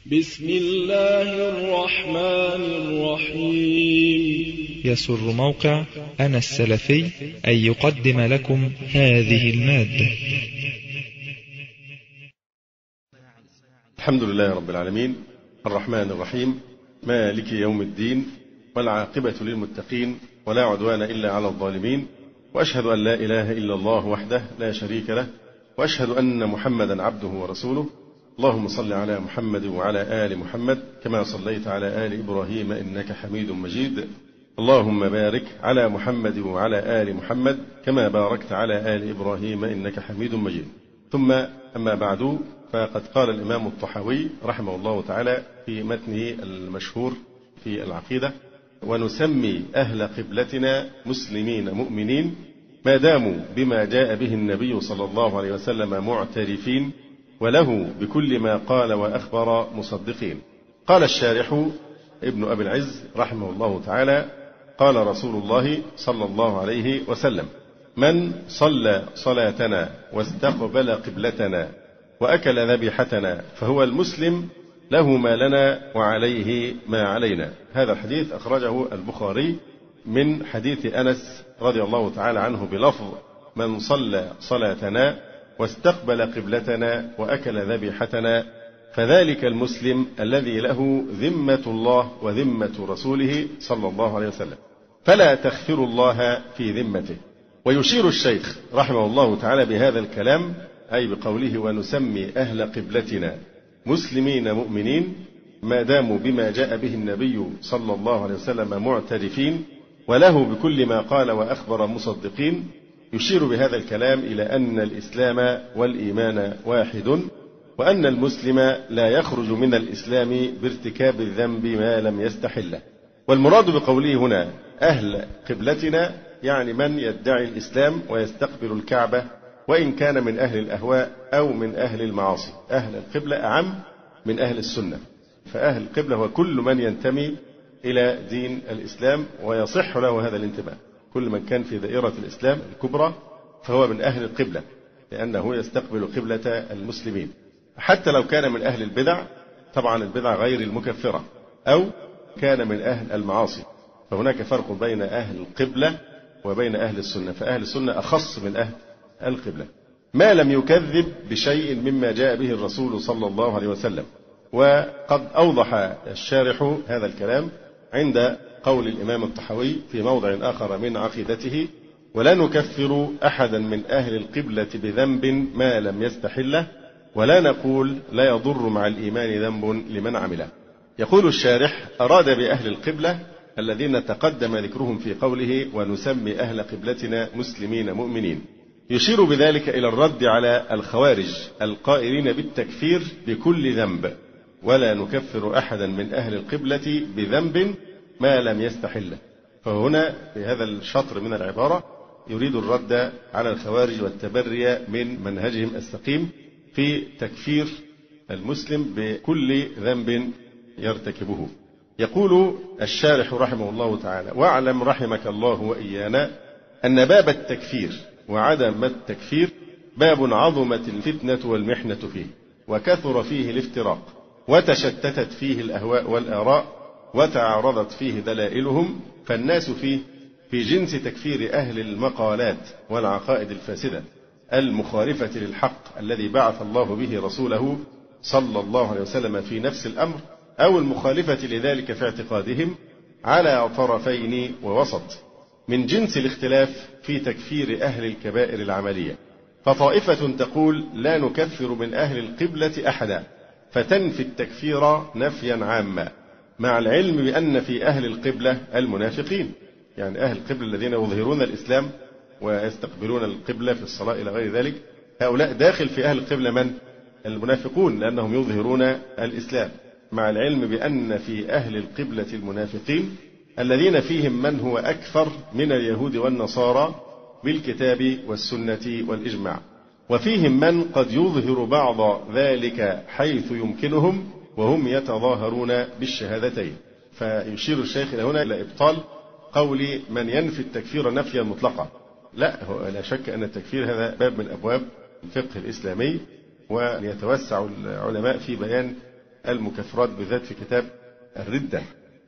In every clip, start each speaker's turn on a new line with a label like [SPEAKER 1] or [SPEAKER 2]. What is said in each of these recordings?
[SPEAKER 1] بسم الله الرحمن الرحيم.
[SPEAKER 2] يسر موقع أنا السلفي أن يقدم لكم هذه المادة.
[SPEAKER 3] الحمد لله رب العالمين، الرحمن الرحيم، مالك يوم الدين، والعاقبة للمتقين، ولا عدوان إلا على الظالمين، وأشهد أن لا إله إلا الله وحده لا شريك له، وأشهد أن محمدا عبده ورسوله. اللهم صل على محمد وعلى آل محمد كما صليت على آل إبراهيم إنك حميد مجيد. اللهم بارك على محمد وعلى آل محمد كما باركت على آل إبراهيم إنك حميد مجيد. ثم أما بعد، فقد قال الإمام الطحاوي رحمه الله تعالى في متنه المشهور في العقيدة: ونسمي أهل قبلتنا مسلمين مؤمنين ما داموا بما جاء به النبي صلى الله عليه وسلم معترفين، وله بكل ما قال وأخبر مصدقين. قال الشارح ابن أبي العز رحمه الله تعالى: قال رسول الله صلى الله عليه وسلم: من صلى صلاتنا واستقبل قبلتنا وأكل ذبيحتنا فهو المسلم، له ما لنا وعليه ما علينا. هذا الحديث أخرجه البخاري من حديث أنس رضي الله تعالى عنه بلفظ: من صلى صلاتنا واستقبل قبلتنا وأكل ذبيحتنا فذلك المسلم الذي له ذمة الله وذمة رسوله صلى الله عليه وسلم، فلا تخفروا الله في ذمته. ويشير الشيخ رحمه الله تعالى بهذا الكلام، أي بقوله: ونسمي أهل قبلتنا مسلمين مؤمنين ما داموا بما جاء به النبي صلى الله عليه وسلم معترفين، وله بكل ما قال وأخبر مصدقين. يشير بهذا الكلام إلى أن الإسلام والإيمان واحد، وأن المسلم لا يخرج من الإسلام بارتكاب الذنب ما لم يستحله. والمراد بقوله هنا أهل قبلتنا يعني من يدعي الإسلام ويستقبل الكعبة، وإن كان من أهل الأهواء أو من أهل المعاصي. أهل القبلة أعم من أهل السنة، فأهل القبلة هو كل من ينتمي إلى دين الإسلام ويصح له هذا الانتماء. كل من كان في دائرة الإسلام الكبرى فهو من أهل القبلة، لأنه يستقبل قبلة المسلمين، حتى لو كان من أهل البدع، طبعا البدع غير المكفرة، أو كان من أهل المعاصي. فهناك فرق بين أهل القبلة وبين أهل السنة، فأهل السنة أخص من أهل القبلة ما لم يكذب بشيء مما جاء به الرسول صلى الله عليه وسلم. وقد أوضح الشارح هذا الكلام عند قول الإمام الطحاوي في موضع آخر من عقيدته: ولا نكفر أحدا من أهل القبلة بذنب ما لم يستحله، ولا نقول لا يضر مع الإيمان ذنب لمن عمله. يقول الشارح: أراد بأهل القبلة الذين تقدم ذكرهم في قوله ونسمي أهل قبلتنا مسلمين مؤمنين، يشير بذلك إلى الرد على الخوارج القائلين بالتكفير بكل ذنب، ولا نكفر أحدا من أهل القبلة بذنب ما لم يستحله. فهنا في هذا الشطر من العبارة يريد الرد على الخوارج والتبري من منهجهم السقيم في تكفير المسلم بكل ذنب يرتكبه. يقول الشارح رحمه الله تعالى: واعلم رحمك الله وإيانا أن باب التكفير وعدم التكفير باب عظمت الفتنة والمحنة فيه، وكثر فيه الافتراق، وتشتتت فيه الأهواء والآراء، وتعارضت فيه دلائلهم، فالناس فيه في جنس تكفير أهل المقالات والعقائد الفاسدة المخالفة للحق الذي بعث الله به رسوله صلى الله عليه وسلم في نفس الأمر، أو المخالفة لذلك في اعتقادهم، على طرفين ووسط، من جنس الاختلاف في تكفير أهل الكبائر العملية. فطائفة تقول لا نكفر من أهل القبلة أحدا، فتنفي التكفير نفيا عاما، مع العلم بأن في أهل القبلة المنافقين، يعني أهل القبلة الذين يظهرون الإسلام ويستقبلون القبلة في الصلاة إلى غير ذلك، هؤلاء داخل في أهل القبلة من؟ المنافقون، لأنهم يظهرون الإسلام، مع العلم بأن في أهل القبلة المنافقين الذين فيهم من هو أكثر من اليهود والنصارى بالكتاب والسنة والإجماع، وفيهم من قد يظهر بعض ذلك حيث يمكنهم وهم يتظاهرون بالشهادتين. فيشير الشيخ هنا إلى إبطال قول من ينفي التكفير نفيا مطلقا. لا شك أن التكفير هذا باب من أبواب الفقه الإسلامي، ويتوسع العلماء في بيان المكفرات بالذات في كتاب الردة،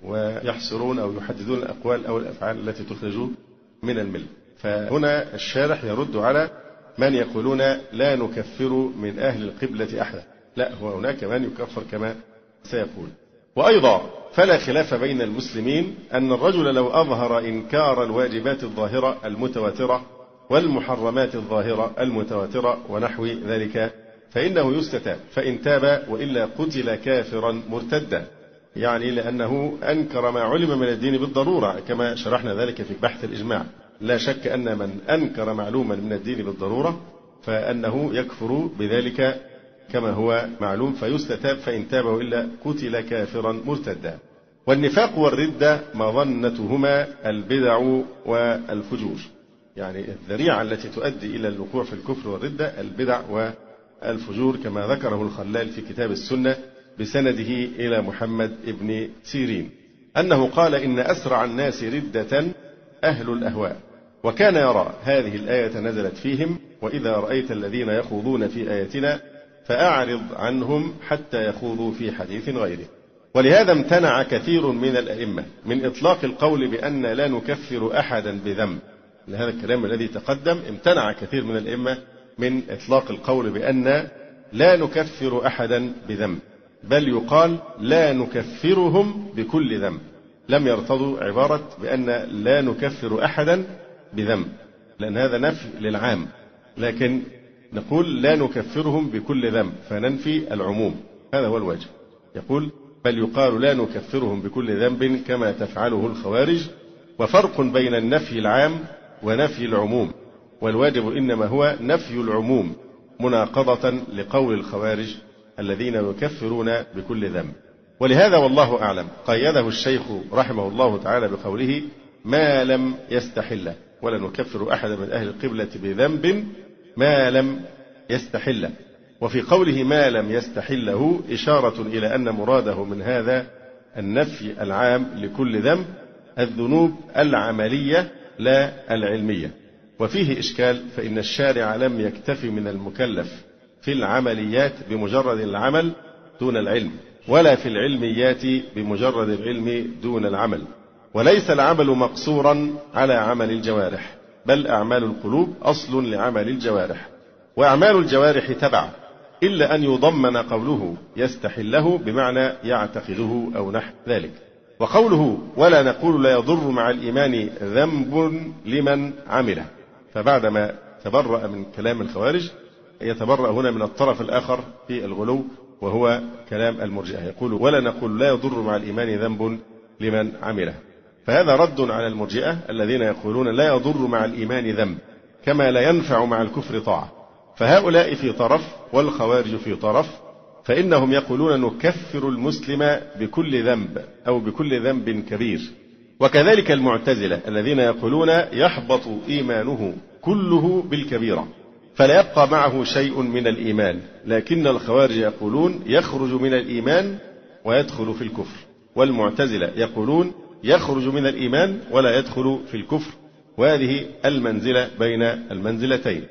[SPEAKER 3] ويحصرون أو يحددون الأقوال أو الأفعال التي تخرج من الملة. فهنا الشارح يرد على من يقولون لا نكفر من أهل القبلة أحدا، لا، هو هناك من يكفر كما سيقول. وأيضا فلا خلاف بين المسلمين أن الرجل لو أظهر إنكار الواجبات الظاهرة المتواترة والمحرمات الظاهرة المتواترة ونحو ذلك فإنه يستتاب، فإن تاب وإلا قتل كافرا مرتدا، يعني لأنه أنكر ما علم من الدين بالضرورة كما شرحنا ذلك في بحث الإجماع. لا شك أن من أنكر معلوما من الدين بالضرورة فأنه يكفر بذلك كما هو معلوم، فيستتاب فإن تاب وإلا قتل كافرا مرتدا. والنفاق والردة مظنتهما البدع والفجور، يعني الذريعة التي تؤدي إلى الوقوع في الكفر والردة البدع والفجور، كما ذكره الخلال في كتاب السنة بسنده إلى محمد بن سيرين أنه قال إن أسرع الناس ردة أهل الأهواء، وكان يرى هذه الآية نزلت فيهم وإذا رأيت الذين يخوضون في آياتنا فأعرض عنهم حتى يخوضوا في حديث غيره. ولهذا امتنع كثير من الأئمة من إطلاق القول بأن لا نكفر أحدا بذنب، لهذا الكلام الذي تقدم امتنع كثير من الأئمة من إطلاق القول بأن لا نكفر أحدا بذنب، بل يقال لا نكفرهم بكل ذنب. لم يرتضوا عبارة بأن لا نكفر أحدا بذنب، لأن هذا نفي للعام، لكن نقول لا نكفرهم بكل ذنب فننفي العموم، هذا هو الواجب. يقول بل يقال لا نكفرهم بكل ذنب كما تفعله الخوارج، وفرق بين النفي العام ونفي العموم، والواجب إنما هو نفي العموم مناقضة لقول الخوارج الذين يكفرون بكل ذنب. ولهذا والله أعلم قيده الشيخ رحمه الله تعالى بقوله ما لم يستحل، ولا نكفر أحد من أهل القبلة بذنب ما لم يستحل. وفي قوله ما لم يستحله إشارة إلى أن مراده من هذا النفي العام لكل ذنب الذنوب العملية لا العلمية. وفيه إشكال، فإن الشارع لم يكتف من المكلف في العمليات بمجرد العمل دون العلم، ولا في العلميات بمجرد العلم دون العمل، وليس العمل مقصورا على عمل الجوارح، بل أعمال القلوب أصل لعمل الجوارح، وأعمال الجوارح تبع، إلا أن يضمن قوله يستحله بمعنى يعتقده أو نحو ذلك. وقوله ولا نقول لا يضر مع الإيمان ذنب لمن عمله، فبعدما تبرأ من كلام الخوارج يتبرأ هنا من الطرف الآخر في الغلو، وهو كلام المرجئة، يقول ولا نقول لا يضر مع الإيمان ذنب لمن عمله، فهذا رد على المرجئة الذين يقولون لا يضر مع الإيمان ذنب كما لا ينفع مع الكفر طاعة، فهؤلاء في طرف والخوارج في طرف، فإنهم يقولون نكفر المسلم بكل ذنب أو بكل ذنب كبير. وكذلك المعتزلة الذين يقولون يحبط إيمانه كله بالكبيرة فلا يبقى معه شيء من الإيمان، لكن الخوارج يقولون يخرج من الإيمان ويدخل في الكفر، والمعتزلة يقولون يخرج من الإيمان ولا يدخل في الكفر، وهذه المنزلة بين المنزلتين.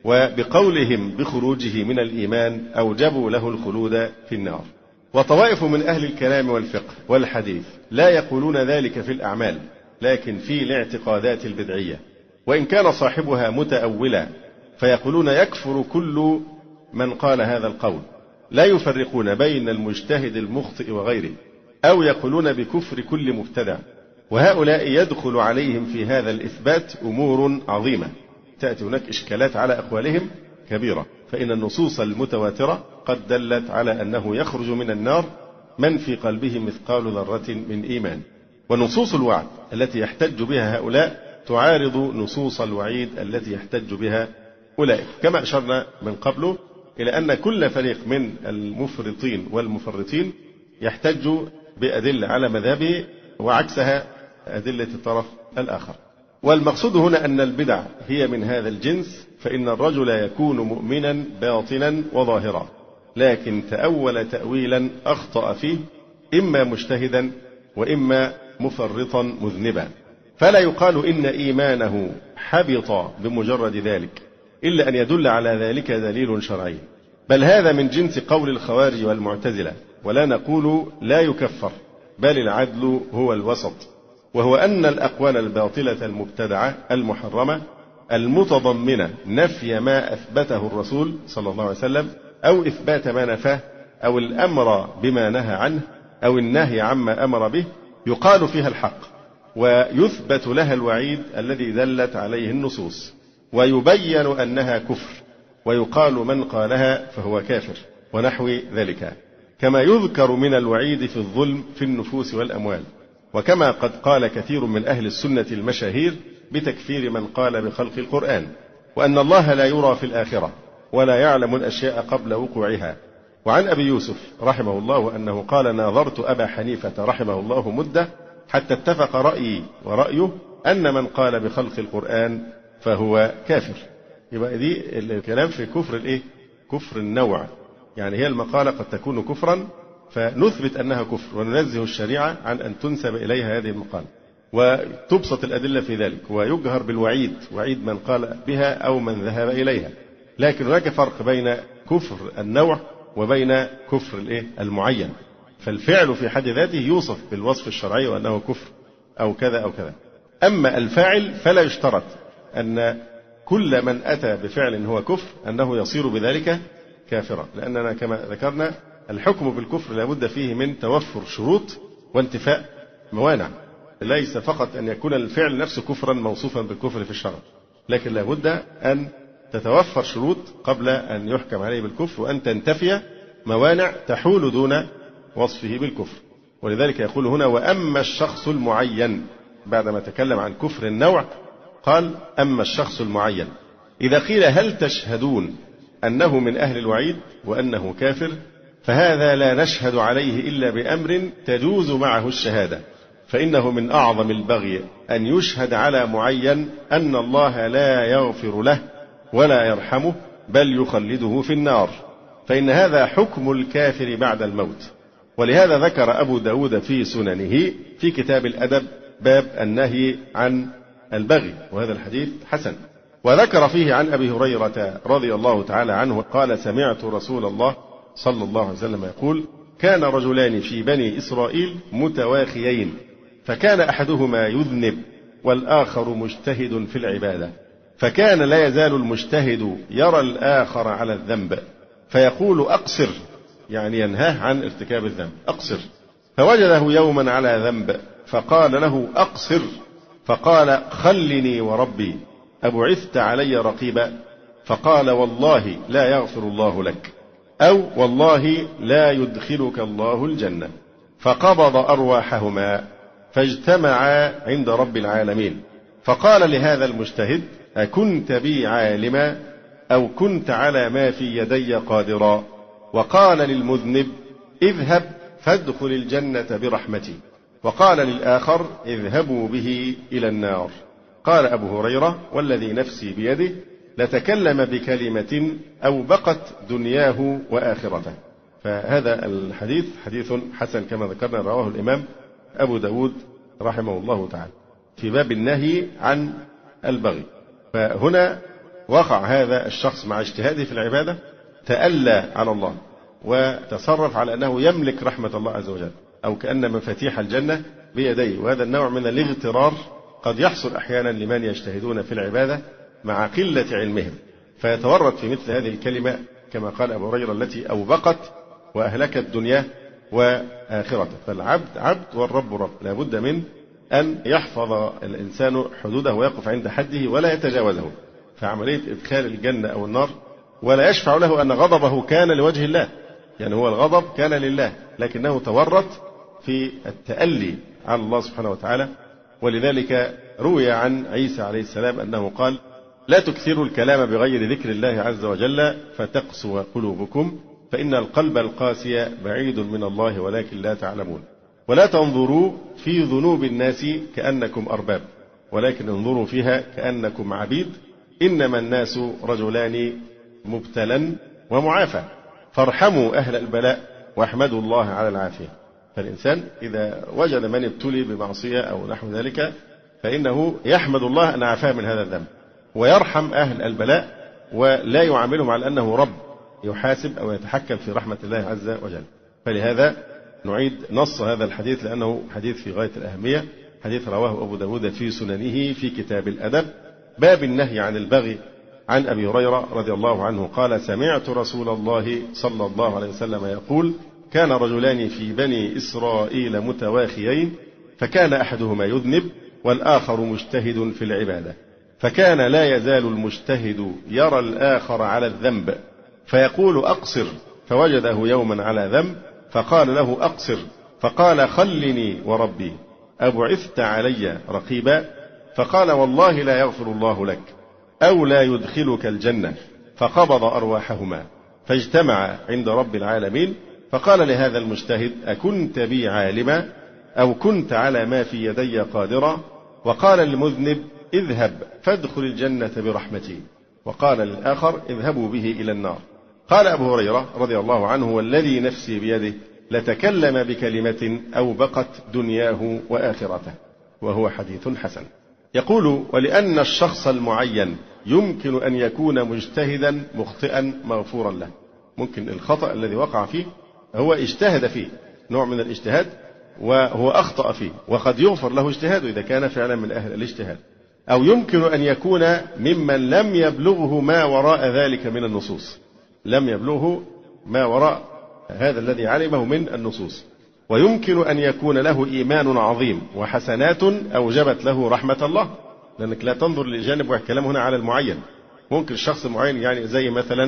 [SPEAKER 3] وبقولهم بخروجه من الإيمان أوجبوا له الخلود في النار. وطوائف من أهل الكلام والفقه والحديث لا يقولون ذلك في الأعمال، لكن في الاعتقادات البدعية، وإن كان صاحبها متأولا، فيقولون يكفر كل من قال هذا القول، لا يفرقون بين المجتهد المخطئ وغيره، أو يقولون بكفر كل مبتدع، وهؤلاء يدخل عليهم في هذا الإثبات أمور عظيمة، تأتي هناك إشكالات على أقوالهم كبيرة، فإن النصوص المتواترة قد دلت على أنه يخرج من النار من في قلبه مثقال ذرة من إيمان. ونصوص الوعد التي يحتج بها هؤلاء تعارض نصوص الوعيد التي يحتج بها أولئك، كما أشرنا من قبل إلى أن كل فريق من المفرطين والمفرطين يحتج بأدلة على مذهبه وعكسها أدلة الطرف الآخر. والمقصود هنا أن البدع هي من هذا الجنس، فإن الرجل يكون مؤمنا باطنا وظاهرا، لكن تأول تأويلا أخطأ فيه، إما مجتهدا وإما مفرطا مذنبا، فلا يقال إن إيمانه حبط بمجرد ذلك، إلا أن يدل على ذلك دليل شرعي. بل هذا من جنس قول الخوارج والمعتزلة، ولا نقول لا يكفر، بل العدل هو الوسط، وهو أن الأقوال الباطلة المبتدعة المحرمة المتضمنة نفي ما أثبته الرسول صلى الله عليه وسلم أو إثبات ما نفاه أو الأمر بما نهى عنه أو النهي عما أمر به يقال فيها الحق، ويثبت لها الوعيد الذي دلت عليه النصوص، ويبين أنها كفر، ويقال من قالها فهو كافر ونحو ذلك، كما يذكر من الوعيد في الظلم في النفوس والأموال، وكما قد قال كثير من أهل السنة المشاهير بتكفير من قال بخلق القرآن، وأن الله لا يرى في الآخرة ولا يعلم الأشياء قبل وقوعها. وعن أبي يوسف رحمه الله أنه قال: ناظرت أبا حنيفة رحمه الله مدة حتى اتفق رأيي ورأيه أن من قال بخلق القرآن فهو كافر. يبقى دي الكلام في كفر الإيه؟ كفر النوع، يعني هي المقالة قد تكون كفرا فنثبت أنها كفر وننزه الشريعة عن أن تنسب إليها هذه المقالة، وتبسط الأدلة في ذلك، ويجهر بالوعيد، وعيد من قال بها أو من ذهب إليها. لكن هناك فرق بين كفر النوع وبين كفر المعين، فالفعل في حد ذاته يوصف بالوصف الشرعي وأنه كفر أو كذا أو كذا. أما الفاعل فلا يشترط أن كل من أتى بفعل هو كفر أنه يصير بذلك كافرا، لأننا كما ذكرنا الحكم بالكفر لابد فيه من توفر شروط وانتفاء موانع، ليس فقط أن يكون الفعل نفسه كفرا موصوفا بالكفر في الشرع، لكن لابد أن تتوفر شروط قبل أن يحكم عليه بالكفر، وأن تنتفي موانع تحول دون وصفه بالكفر. ولذلك يقول هنا: وأما الشخص المعين، بعدما تكلم عن كفر النوع قال: أما الشخص المعين. إذا قيل: هل تشهدون أنه من أهل الوعيد وأنه كافر؟ فهذا لا نشهد عليه إلا بأمر تجوز معه الشهادة، فإنه من أعظم البغي أن يشهد على معين أن الله لا يغفر له ولا يرحمه بل يخلده في النار، فإن هذا حكم الكافر بعد الموت. ولهذا ذكر أبو داود في سننه في كتاب الأدب باب النهي عن البغي، وهذا الحديث حسن. وذكر فيه عن أبي هريرة رضي الله تعالى عنه قال: سمعت رسول الله صلى الله عليه وسلم يقول: كان رجلان في بني إسرائيل متواخيين، فكان أحدهما يذنب والآخر مجتهد في العبادة، فكان لا يزال المجتهد يرى الآخر على الذنب فيقول: أقصر، يعني ينهاه عن ارتكاب الذنب، أقصر. فوجده يوما على ذنب فقال له: أقصر، فقال: خلني وربي أبعثت علي رقيبا؟ فقال: والله لا يغفر الله لك، أو والله لا يدخلك الله الجنة. فقبض أرواحهما فاجتمعا عند رب العالمين، فقال لهذا المجتهد: أكنت بي عالما أو كنت على ما في يدي قادرا؟ وقال للمذنب: اذهب فادخل الجنة برحمتي. وقال للآخر: اذهبوا به إلى النار. قال أبو هريرة: والذي نفسي بيده لتكلم بكلمة أوبقت دنياه وآخرته. فهذا الحديث حديث حسن كما ذكرنا، رواه الإمام أبو داود رحمه الله تعالى في باب النهي عن البغي. فهنا وقع هذا الشخص مع اجتهاده في العبادة تألى على الله وتصرف على أنه يملك رحمة الله عز وجل، أو كأن مفاتيح الجنة بيديه، وهذا النوع من الاغترار قد يحصل أحيانا لمن يجتهدون في العبادة مع قلة علمهم، فيتورط في مثل هذه الكلمة كما قال أبو هريرة التي أوبقت وأهلكت دنياه وآخرته. فالعبد عبد والرب رب، لا بد من أن يحفظ الإنسان حدوده ويقف عند حده ولا يتجاوزه. فعملية إدخال الجنة أو النار ولا يشفع له أن غضبه كان لوجه الله، يعني هو الغضب كان لله، لكنه تورط في التألي على الله سبحانه وتعالى. ولذلك روي عن عيسى عليه السلام أنه قال: لا تكثروا الكلام بغير ذكر الله عز وجل فتقسو قلوبكم، فإن القلب القاسي بعيد من الله ولكن لا تعلمون. ولا تنظروا في ذنوب الناس كأنكم أرباب، ولكن انظروا فيها كأنكم عبيد، إنما الناس رجلان مبتلا ومعافى، فارحموا أهل البلاء واحمدوا الله على العافية. فالإنسان إذا وجد من ابتلي بمعصية أو نحو ذلك فإنه يحمد الله أن عافاه من هذا الذنب، ويرحم أهل البلاء ولا يعاملهم على أنه رب، يحاسب أو يتحكم في رحمة الله عز وجل. فلهذا نعيد نص هذا الحديث لأنه حديث في غاية الأهمية. حديث رواه أبو داود في سننه في كتاب الأدب، باب النهي عن البغي، عن أبي هريرة رضي الله عنه قال: سمعت رسول الله صلى الله عليه وسلم يقول: كان رجلان في بني إسرائيل متواخيين، فكان أحدهما يذنب والآخر مجتهد في العبادة، فكان لا يزال المجتهد يرى الآخر على الذنب فيقول: أقصر، فوجده يوما على ذنب فقال له: أقصر، فقال: خلني وربي أبعثت علي رقيبا؟ فقال: والله لا يغفر الله لك أو لا يدخلك الجنة. فقبض أرواحهما فاجتمع عند رب العالمين، فقال لهذا المجتهد: أكنت بي عالما أو كنت على ما في يدي قادرا؟ وقال للمذنب: اذهب فادخل الجنة برحمتي. وقال للآخر: اذهبوا به إلى النار. قال أبو هريرة رضي الله عنه: والذي نفسي بيده لتكلم بكلمة أوبقت دنياه وآخرته. وهو حديث حسن. يقول: ولأن الشخص المعين يمكن أن يكون مجتهدا مخطئا مغفورا له. ممكن الخطأ الذي وقع فيه هو اجتهد فيه، نوع من الاجتهاد، وهو أخطأ فيه، وقد يغفر له اجتهاده إذا كان فعلا من أهل الاجتهاد. أو يمكن أن يكون ممن لم يبلغه ما وراء ذلك من النصوص، لم يبلغه ما وراء هذا الذي علمه من النصوص. ويمكن أن يكون له إيمان عظيم وحسنات أوجبت له رحمة الله، لأنك لا تنظر للجانب والكلام هنا على المعين. ممكن الشخص المعين يعني زي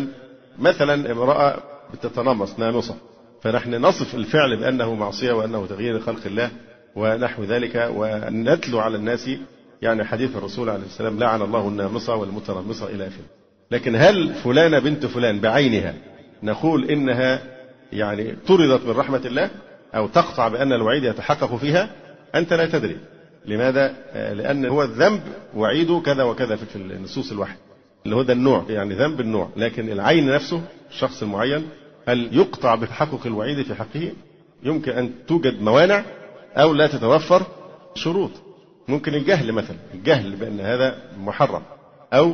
[SPEAKER 3] مثلا امرأة بتتنمص نامصة، فنحن نصف الفعل بأنه معصية وأنه تغيير خلق الله ونحو ذلك، ونتلو على الناس يعني حديث الرسول عليه السلام: لعن الله النامصة والمتنمصة إلى آخره. لكن هل فلانة بنت فلان بعينها نقول إنها يعني طردت من رحمة الله أو تقطع بأن الوعيد يتحقق فيها؟ أنت لا تدري. لماذا؟ لأن هو الذنب وعيده كذا وكذا في النصوص الواحد، اللي هو ده النوع، يعني ذنب النوع. لكن العين نفسه الشخص المعين هل يقطع بتحقق الوعيد في حقه؟ يمكن أن توجد موانع أو لا تتوفر شروط. ممكن الجهل مثلا، الجهل بأن هذا محرم، أو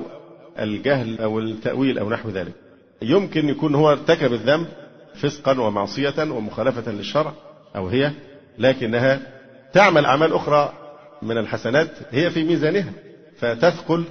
[SPEAKER 3] الجهل أو التأويل أو نحو ذلك. يمكن يكون هو ارتكب الذنب فسقا ومعصية ومخالفة للشرع أو هي، لكنها تعمل أعمال أخرى من الحسنات هي في ميزانها فتثقل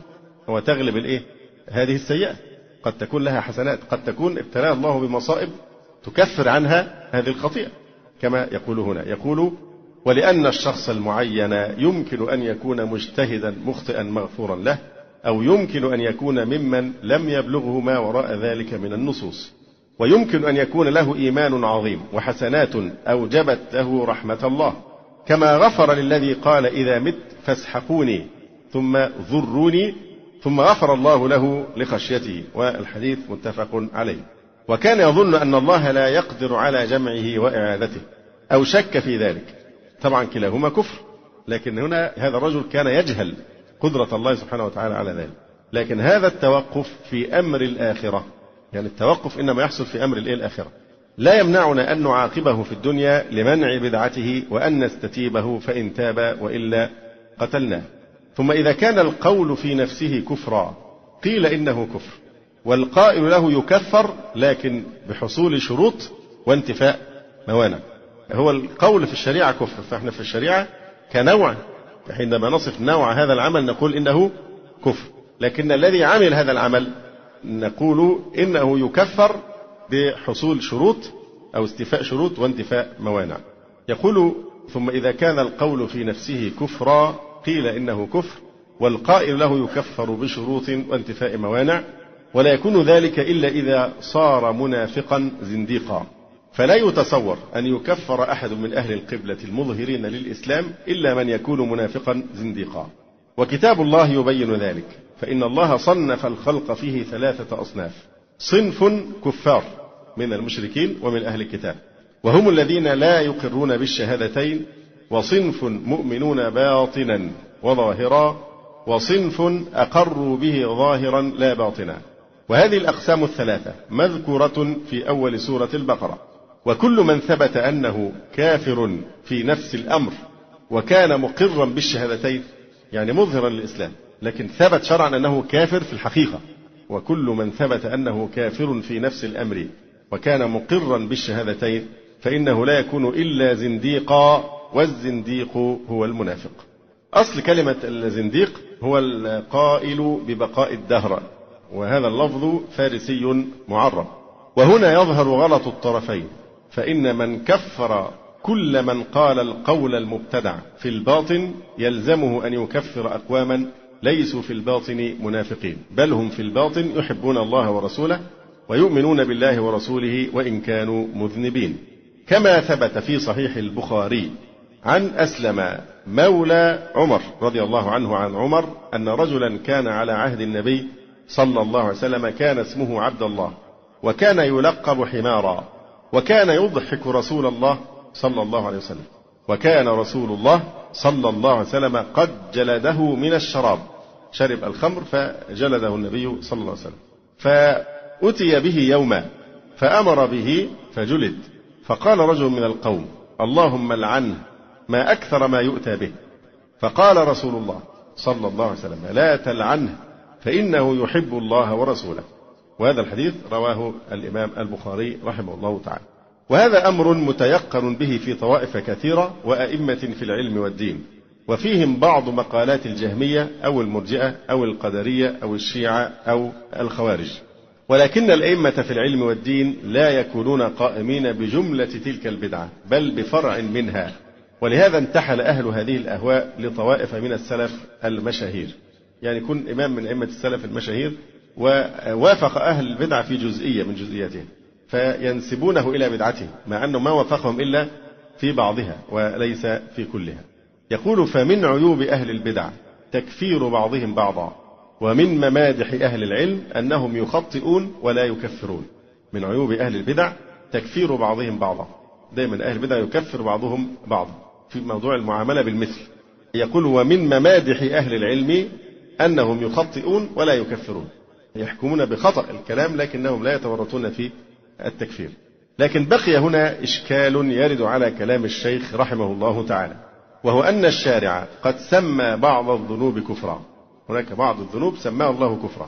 [SPEAKER 3] وتغلب هذه السيئة. قد تكون لها حسنات، قد تكون ابتلاها الله بمصائب تكفر عنها هذه الخطيئة، كما يقول هنا. يقول: ولأن الشخص المعين يمكن أن يكون مجتهدا مخطئا مغفورا له، أو يمكن أن يكون ممن لم يبلغه ما وراء ذلك من النصوص، ويمكن أن يكون له إيمان عظيم وحسنات أوجبت له رحمة الله، كما غفر للذي قال: إذا مت فاسحقوني ثم ذروني، ثم غفر الله له لخشيته. والحديث متفق عليه. وكان يظن أن الله لا يقدر على جمعه وإعادته، أو شك في ذلك. طبعا كلاهما كفر، لكن هنا هذا الرجل كان يجهل قدرة الله سبحانه وتعالى على ذلك. لكن هذا التوقف في أمر الآخرة، يعني التوقف إنما يحصل في أمر الآخرة، لا يمنعنا أن نعاقبه في الدنيا لمنع بدعته، وأن نستتيبه فإن تاب وإلا قتلناه. ثم إذا كان القول في نفسه كفرا قيل إنه كفر، والقائل له يكفر لكن بحصول شروط وانتفاء موانع. هو القول في الشريعة كفر، فإحنا في الشريعة كنوع حينما نصف نوع هذا العمل نقول إنه كفر، لكن الذي عمل هذا العمل نقول إنه يكفر بحصول شروط أو استيفاء شروط وانتفاء موانع. يقول: ثم إذا كان القول في نفسه كفرا قيل إنه كفر، والقائل له يكفر بشروط وانتفاء موانع، ولا يكون ذلك إلا إذا صار منافقا زنديقا. فلا يتصور أن يكفر أحد من أهل القبلة المظهرين للإسلام إلا من يكون منافقا زنديقا. وكتاب الله يبين ذلك، فإن الله صنف الخلق فيه 3 أصناف: صنف كفار من المشركين ومن أهل الكتاب، وهم الذين لا يقرون بالشهادتين، وصنف مؤمنون باطنا وظاهرا، وصنف أقروا به ظاهرا لا باطنا. وهذه الأقسام 3 مذكورة في أول سورة البقرة. وكل من ثبت أنه كافر في نفس الأمر وكان مقرا بالشهادتين، يعني مظهرا للإسلام، لكن ثبت شرعا أنه كافر في الحقيقة وكل من ثبت أنه كافر في نفس الأمر وكان مقرا بالشهادتين فإنه لا يكون إلا زنديقا، والزنديق هو المنافق. أصل كلمة الزنديق هو القائل ببقاء الدهر، وهذا اللفظ فارسي معرب. وهنا يظهر غلط الطرفين، فإن من كفر كل من قال القول المبتدع في الباطن يلزمه أن يكفر أقواما ليسوا في الباطن منافقين، بل هم في الباطن يحبون الله ورسوله ويؤمنون بالله ورسوله وإن كانوا مذنبين. كما ثبت في صحيح البخاري عن أسلم مولى عمر رضي الله عنه عن عمر أن رجلا كان على عهد النبي صلى الله عليه وسلم كان اسمه عبد الله، وكان يلقب حمارا، وكان يضحك رسول الله صلى الله عليه وسلم، وكان رسول الله صلى الله عليه وسلم قد جلده من الشراب، شرب الخمر فجلده النبي صلى الله عليه وسلم، فأتي به يوما فأمر به فجلد، فقال رجل من القوم: اللهم لعنه، ما أكثر ما يؤتى به. فقال رسول الله صلى الله عليه وسلم: لا تلعنه فإنه يحب الله ورسوله. وهذا الحديث رواه الإمام البخاري رحمه الله تعالى. وهذا أمر متيقن به في طوائف كثيرة وأئمة في العلم والدين، وفيهم بعض مقالات الجهمية أو المرجئة أو القدرية أو الشيعة أو الخوارج. ولكن الأئمة في العلم والدين لا يكونون قائمين بجملة تلك البدعة، بل بفرع منها. ولهذا انتحل أهل هذه الأهواء لطوائف من السلف المشاهير، يعني يكون إمام من أئمة السلف المشاهير ووافق أهل البدعة في جزئية من جزئياته فينسبونه إلى بدعته، مع أنه ما وافقهم إلا في بعضها وليس في كلها. يقول: فمن عيوب أهل البدع تكفير بعضهم بعضا، ومن ممادح أهل العلم أنهم يخطئون ولا يكفرون. من عيوب أهل البدع تكفير بعضهم بعضا، دائما أهل البدع يكفر بعضهم بعضا في موضوع المعاملة بالمثل. يقول: ومن ممادح أهل العلم أنهم يخطئون ولا يكفرون، يحكمون بخطأ الكلام لكنهم لا يتورطون في التكفير. لكن بقي هنا إشكال يرد على كلام الشيخ رحمه الله تعالى، وهو أن الشارع قد سمى بعض الذنوب كفرا. هناك بعض الذنوب سماه الله كفرا،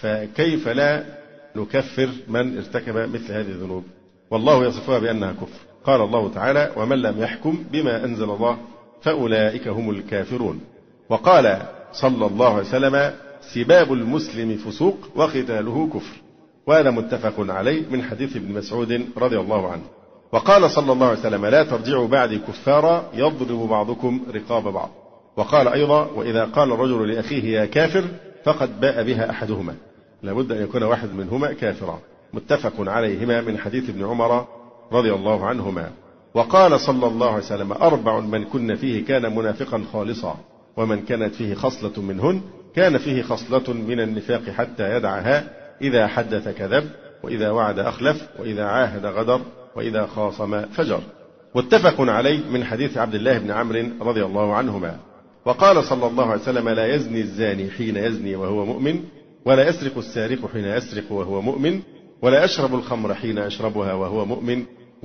[SPEAKER 3] فكيف لا نكفر من ارتكب مثل هذه الذنوب والله يصفها بأنها كفر؟ قال الله تعالى: ومن لم يحكم بما أنزل الله فأولئك هم الكافرون. وقال صلى الله عليه وسلم: سباب المسلم فسوق وقتاله كفر. وهذا متفق عليه من حديث ابن مسعود رضي الله عنه. وقال صلى الله عليه وسلم: لا ترجعوا بعدي كفارا يضرب بعضكم رقاب بعض. وقال أيضا: وإذا قال الرجل لأخيه يا كافر فقد باء بها أحدهما، لابد أن يكون واحد منهما كافرا. متفق عليهما من حديث ابن عمر رضي الله عنهما. وقال صلى الله عليه وسلم: 4 من كن فيه كان منافقا خالصا، ومن كانت فيه خصلة منهن كان فيه خصلة من النفاق حتى يدعها: إذا حدث كذب، وإذا وعد أخلف، وإذا عاهد غدر، وإذا خاصم فجر. متفق عليه من حديث عبد الله بن عمرو رضي الله عنهما. وقال صلى الله عليه وسلم: لا يزني الزاني حين يزني وهو مؤمن، ولا يسرق السارق حين يسرق وهو مؤمن، ولا يشرب الخمر حين يشربها وهو مؤمن،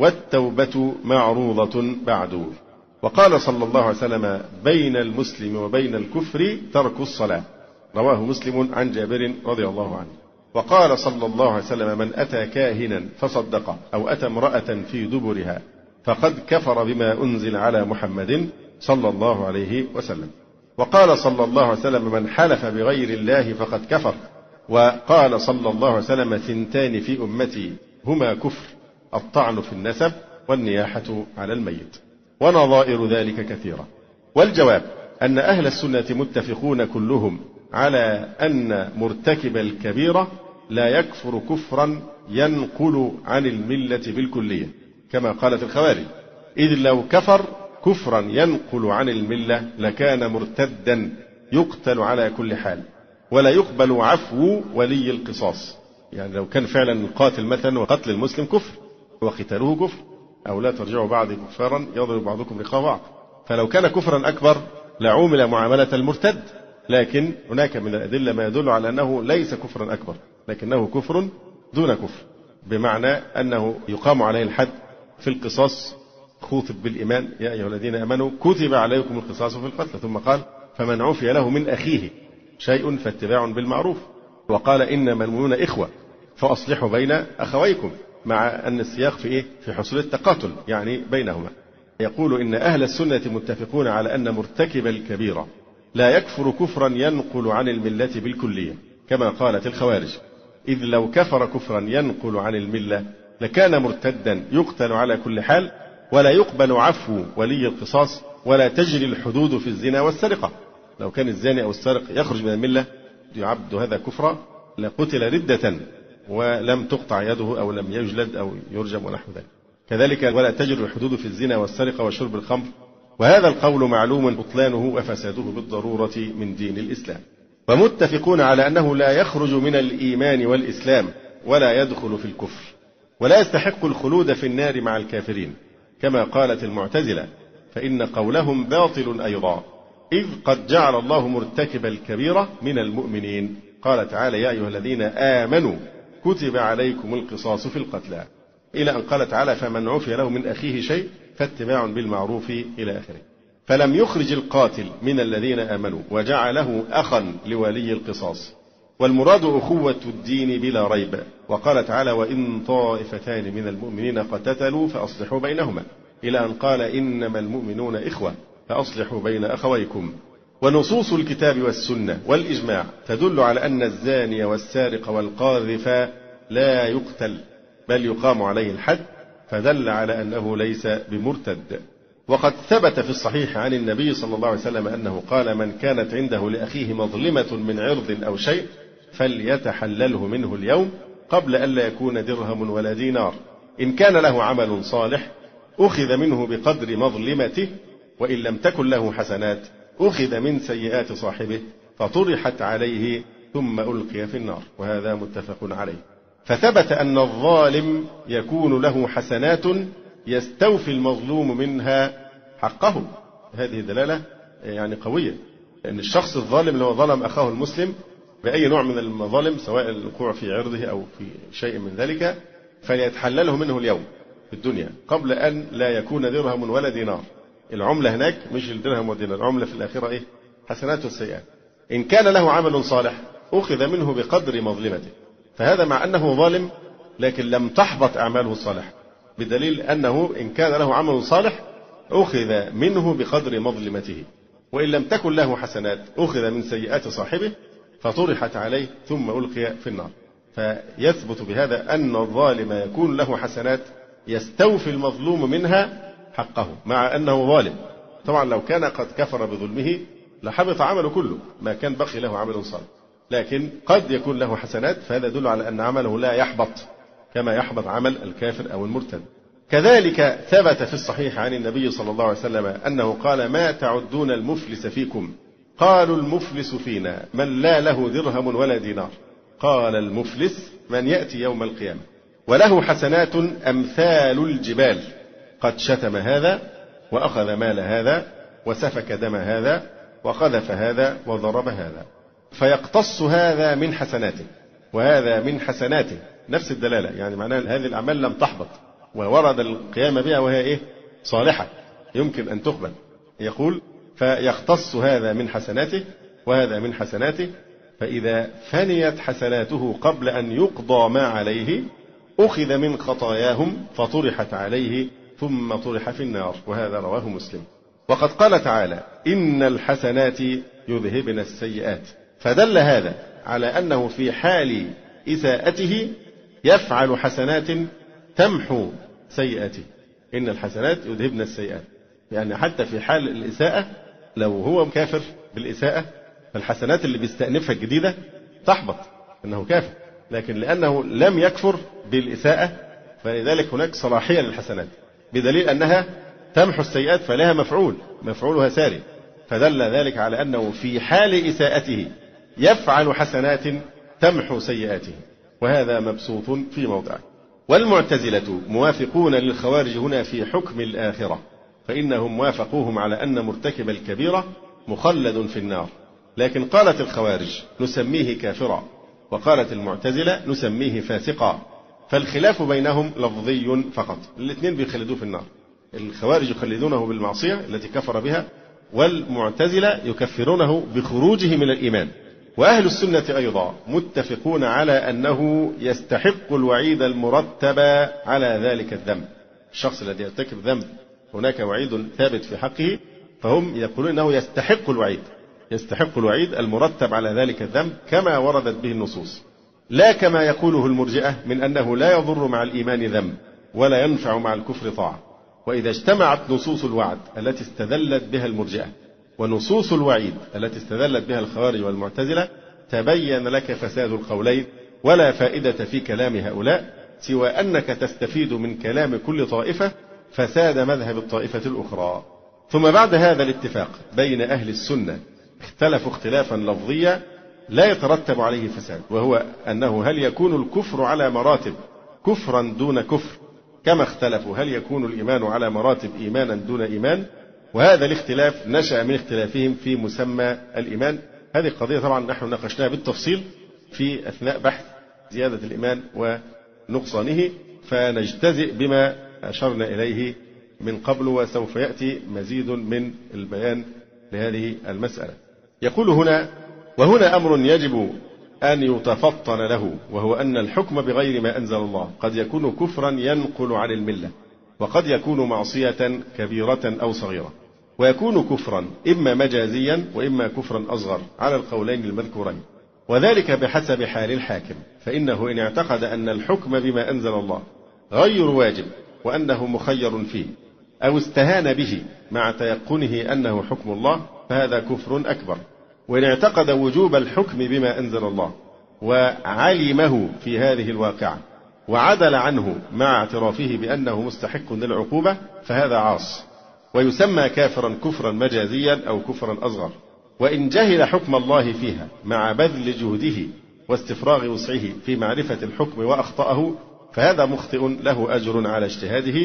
[SPEAKER 3] والتوبة معروضة بعد. وقال صلى الله عليه وسلم: بين المسلم وبين الكفر ترك الصلاة. رواه مسلم عن جابر رضي الله عنه. وقال صلى الله عليه وسلم: من أتى كاهنا فصدقه أو أتى امرأة في دبرها فقد كفر بما أنزل على محمد صلى الله عليه وسلم. وقال صلى الله عليه وسلم: من حلف بغير الله فقد كفر. وقال صلى الله عليه وسلم: 2 في أمتي هما كفر: الطعن في النسب والنياحة على الميت. ونظائر ذلك كثيرة. والجواب أن أهل السنة متفقون كلهم على أن مرتكب الكبيرة لا يكفر كفرا ينقل عن الملة بالكلية كما قالت الخوارج، إذ لو كفر كفرا ينقل عن الملة لكان مرتدا يقتل على كل حال، ولا يقبل عفو ولي القصاص. يعني لو كان فعلا القاتل مثلا وقتل المسلم كفر وقتاله كفر، أو لا ترجعوا بعد كفارا يضرب بعضكم رقاب بعض، فلو كان كفرا أكبر لعومل معاملة المرتد. لكن هناك من الأدلة ما يدل على أنه ليس كفرا أكبر، لكنه كفر دون كفر، بمعنى أنه يقام عليه الحد في القصاص. خوطب بالإيمان: يا أيها الذين آمنوا كتب عليكم القصاص في القتل، ثم قال: فمن عفي له من أخيه شيء فاتباع بالمعروف. وقال إنما المؤمنون إخوة فأصلحوا بين أخويكم، مع أن السياق في إيه؟ في حصول التقاتل يعني بينهما. يقول إن أهل السنة متفقون على أن مرتكب الكبيرة لا يكفر كفرا ينقل عن الملة بالكلية كما قالت الخوارج، إذ لو كفر كفرا ينقل عن الملة لكان مرتدا يقتل على كل حال، ولا يقبل عفو ولي القصاص، ولا تجري الحدود في الزنا والسرقة. لو كان الزاني أو السارق يخرج من الملة يعد هذا كفرا لقتل ردة ولم تقطع يده أو لم يجلد أو يرجم ونحو ذلك. كذلك ولا تجري الحدود في الزنا والسرقة وشرب الخمر، وهذا القول معلوم بطلانه وفساده بالضرورة من دين الإسلام. ومتفقون على أنه لا يخرج من الإيمان والإسلام ولا يدخل في الكفر، ولا يستحق الخلود في النار مع الكافرين كما قالت المعتزلة، فإن قولهم باطل أيضا، إذ قد جعل الله مرتكب الكبيرة من المؤمنين. قال تعالى: يا أيها الذين آمنوا كتب عليكم القصاص في القتلى، إلى أن قال تعالى: فمن عفي له من أخيه شيء فاتباع بالمعروف إلى آخره. فلم يخرج القاتل من الذين آمنوا وجعله أخا لولي القصاص، والمراد أخوة الدين بلا ريب. وقال تعالى: وإن طائفتان من المؤمنين اقتتلوا فأصلحوا بينهما، إلى أن قال: إنما المؤمنون إخوة فأصلحوا بين أخويكم. ونصوص الكتاب والسنة والإجماع تدل على أن الزاني والسارق والقاذف لا يقتل بل يقام عليه الحد، فدل على أنه ليس بمرتد. وقد ثبت في الصحيح عن النبي صلى الله عليه وسلم أنه قال: من كانت عنده لأخيه مظلمة من عرض أو شيء فليتحلله منه اليوم قبل أن لا يكون درهم ولا دينار. إن كان له عمل صالح أخذ منه بقدر مظلمته، وإن لم تكن له حسنات أخذ من سيئات صاحبه فطرحت عليه ثم ألقي في النار، وهذا متفق عليه. فثبت أن الظالم يكون له حسنات يستوفي المظلوم منها حقه. هذه دلالة يعني قوية، لأن الشخص الظالم لو ظلم أخاه المسلم بأي نوع من المظالم، سواء الوقوع في عرضه أو في شيء من ذلك، فليتحلله منه اليوم في الدنيا قبل أن لا يكون درهم ولا دينار. العملة هناك مش الدرهم والدينار، العملة في الآخرة إيه؟ حسنات والسيئات. إن كان له عمل صالح أخذ منه بقدر مظلمته، فهذا مع أنه ظالم لكن لم تحبط أعماله الصالحة، بدليل أنه إن كان له عمل صالح أخذ منه بقدر مظلمته، وإن لم تكن له حسنات أخذ من سيئات صاحبه فطرحت عليه ثم ألقي في النار. فيثبت بهذا أن الظالم يكون له حسنات يستوفي المظلوم منها حقه مع أنه ظالم. طبعا لو كان قد كفر بظلمه لحبط عمله كله، ما كان بقي له عمل صالح، لكن قد يكون له حسنات، فهذا يدل على أن عمله لا يحبط كما يحبط عمل الكافر أو المرتد. كذلك ثبت في الصحيح عن النبي صلى الله عليه وسلم أنه قال: ما تعدون المفلس فيكم؟ قالوا: المفلس فينا من لا له درهم ولا دينار. قال: المفلس من يأتي يوم القيامة وله حسنات أمثال الجبال، قد شتم هذا وأخذ مال هذا وسفك دم هذا وقذف هذا وضرب هذا، فيقتص هذا من حسناته وهذا من حسناته. نفس الدلالة، يعني معناها هذه الأعمال لم تحبط وورد القيام بها وهي إيه؟ صالحة يمكن أن تقبل. يقول: فيقتص هذا من حسناته وهذا من حسناته، فإذا فنيت حسناته قبل أن يقضى ما عليه أخذ من خطاياهم فطرحت عليه ثم طرح في النار، وهذا رواه مسلم. وقد قال تعالى: إن الحسنات يذهبن السيئات، فدل هذا على أنه في حال إساءته يفعل حسنات تمحو سيئاته. إن الحسنات يذهبن السيئات، يعني حتى في حال الإساءة لو هو كافر بالإساءة فالحسنات اللي بيستأنفها الجديدة تحبط أنه كافر، لكن لأنه لم يكفر بالإساءة فلذلك هناك صلاحية للحسنات، بدليل أنها تمحو السيئات فلها مفعولها ساري، فدل ذلك على أنه في حال إساءته يفعل حسنات تمحو سيئاته، وهذا مبسوط في موضعه. والمعتزلة موافقون للخوارج هنا في حكم الآخرة، فإنهم وافقوهم على أن مرتكب الكبيرة مخلد في النار، لكن قالت الخوارج نسميه كافرا، وقالت المعتزلة نسميه فاسقا، فالخلاف بينهم لفظي فقط، الاثنين بيخلدوه في النار. الخوارج يخلدونه بالمعصية التي كفر بها، والمعتزلة يكفرونه بخروجه من الإيمان، وأهل السنة أيضا متفقون على أنه يستحق الوعيد المرتب على ذلك الذنب. الشخص الذي يرتكب ذنب هناك وعيد ثابت في حقه، فهم يقولون أنه يستحق الوعيد المرتب على ذلك الذنب كما وردت به النصوص، لا كما يقوله المرجئة من أنه لا يضر مع الإيمان ذنب ولا ينفع مع الكفر طاعة. وإذا اجتمعت نصوص الوعد التي استدلت بها المرجئة ونصوص الوعيد التي استدلت بها الخوارج والمعتزلة تبين لك فساد القولين، ولا فائدة في كلام هؤلاء سوى أنك تستفيد من كلام كل طائفة فساد مذهب الطائفة الأخرى. ثم بعد هذا الاتفاق بين أهل السنة اختلفوا اختلافا لفظيا لا يترتب عليه فساد، وهو أنه هل يكون الكفر على مراتب كفرا دون كفر كما اختلفوا هل يكون الإيمان على مراتب إيمانا دون إيمان. وهذا الاختلاف نشأ من اختلافهم في مسمى الإيمان. هذه القضية طبعا نحن ناقشناها بالتفصيل في أثناء بحث زيادة الإيمان ونقصانه، فنجتزئ بما أشرنا إليه من قبل، وسوف يأتي مزيد من البيان لهذه المسألة. يقول هنا: وهنا أمر يجب أن يتفطن له، وهو أن الحكم بغير ما أنزل الله قد يكون كفرا ينقل عن الملة، وقد يكون معصية كبيرة أو صغيرة، ويكون كفرا إما مجازيا وإما كفرا أصغر على القولين المذكورين، وذلك بحسب حال الحاكم، فإنه إن اعتقد أن الحكم بما أنزل الله غير واجب وأنه مخير فيه، أو استهان به مع تيقنه أنه حكم الله، فهذا كفر أكبر. وإن اعتقد وجوب الحكم بما أنزل الله وعلمه في هذه الواقعة وعدل عنه مع اعترافه بأنه مستحق للعقوبة، فهذا عاص، ويسمى كافرا كفرا مجازيا أو كفرا أصغر. وإن جهل حكم الله فيها مع بذل جهده واستفراغ وسعه في معرفة الحكم وأخطأه، فهذا مخطئ له أجر على اجتهاده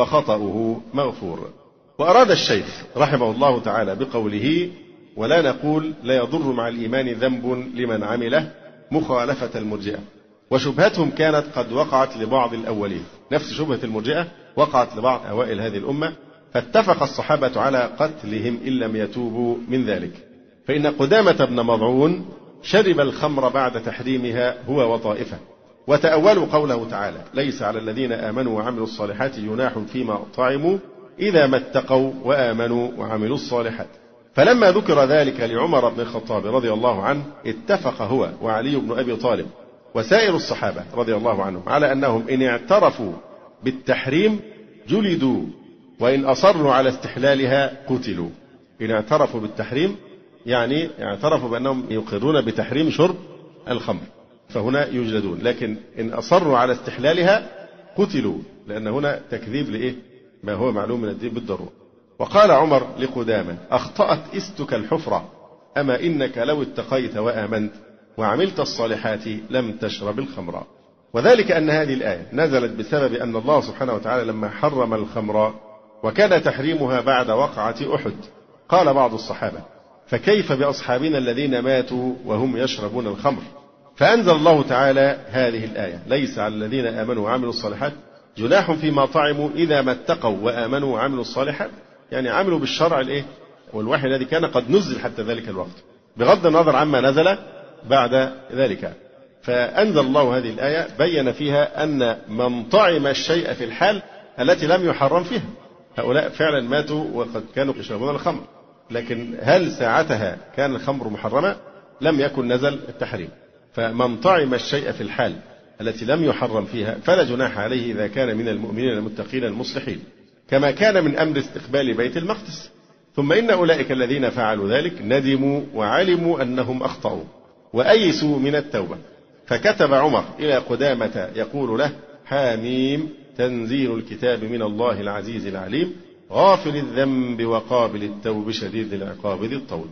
[SPEAKER 3] وخطأه مغفور. وأراد الشيخ رحمه الله تعالى بقوله: ولا نقول لا يضر مع الإيمان ذنب لمن عمله، مخالفة المرجئة، وشبهتهم كانت قد وقعت لبعض الأولين. نفس شبهة المرجئة وقعت لبعض أوائل هذه الأمة، فاتفق الصحابة على قتلهم إن لم يتوبوا من ذلك. فإن قدامة بن مضعون شرب الخمر بعد تحريمها هو وطائفة، وتأولوا قوله تعالى: ليس على الذين آمنوا وعملوا الصالحات جناح فيما طعموا إذا ما اتقوا وآمنوا وعملوا الصالحات. فلما ذكر ذلك لعمر بن الخطاب رضي الله عنه، اتفق هو وعلي بن أبي طالب وسائر الصحابة رضي الله عنهم على أنهم إن اعترفوا بالتحريم جلدوا، وإن أصروا على استحلالها قتلوا. إن اعترفوا بالتحريم يعني اعترفوا بأنهم يقرون بتحريم شرب الخمر، فهنا يجلدون، لكن إن أصروا على استحلالها قتلوا، لأن هنا تكذيب لإيه؟ ما هو معلوم من الدين بالضرورة. وقال عمر لقدامة: أخطأت إستك الحفرة، أما إنك لو اتقيت وآمنت وعملت الصالحات لم تشرب الخمر. وذلك أن هذه الآية نزلت بسبب أن الله سبحانه وتعالى لما حرم الخمر وكان تحريمها بعد وقعة أحد، قال بعض الصحابة: فكيف بأصحابنا الذين ماتوا وهم يشربون الخمر؟ فأنزل الله تعالى هذه الآية: ليس على الذين آمنوا وعملوا الصالحات جناح فيما طعموا إذا ما اتقوا وآمنوا وعملوا الصالحات، يعني عملوا بالشرع الإيه؟ والوحي الذي كان قد نزل حتى ذلك الوقت، بغض النظر عما نزل بعد ذلك. فأنزل الله هذه الآية بين فيها أن من طعم الشيء في الحال التي لم يحرم فيها، هؤلاء فعلا ماتوا وقد كانوا يشربون الخمر، لكن هل ساعتها كان الخمر محرمة؟ لم يكن نزل التحريم. فمن طعم الشيء في الحال التي لم يحرم فيها فلا جناح عليه إذا كان من المؤمنين المتقين المصلحين، كما كان من أمر استقبال بيت المقدس. ثم إن أولئك الذين فعلوا ذلك ندموا وعلموا أنهم أخطأوا وأيسوا من التوبة، فكتب عمر إلى قدامة يقول له: حاميم تنزيل الكتاب من الله العزيز العليم غافل الذنب وقابل التوب شديد العقاب ذي الطول.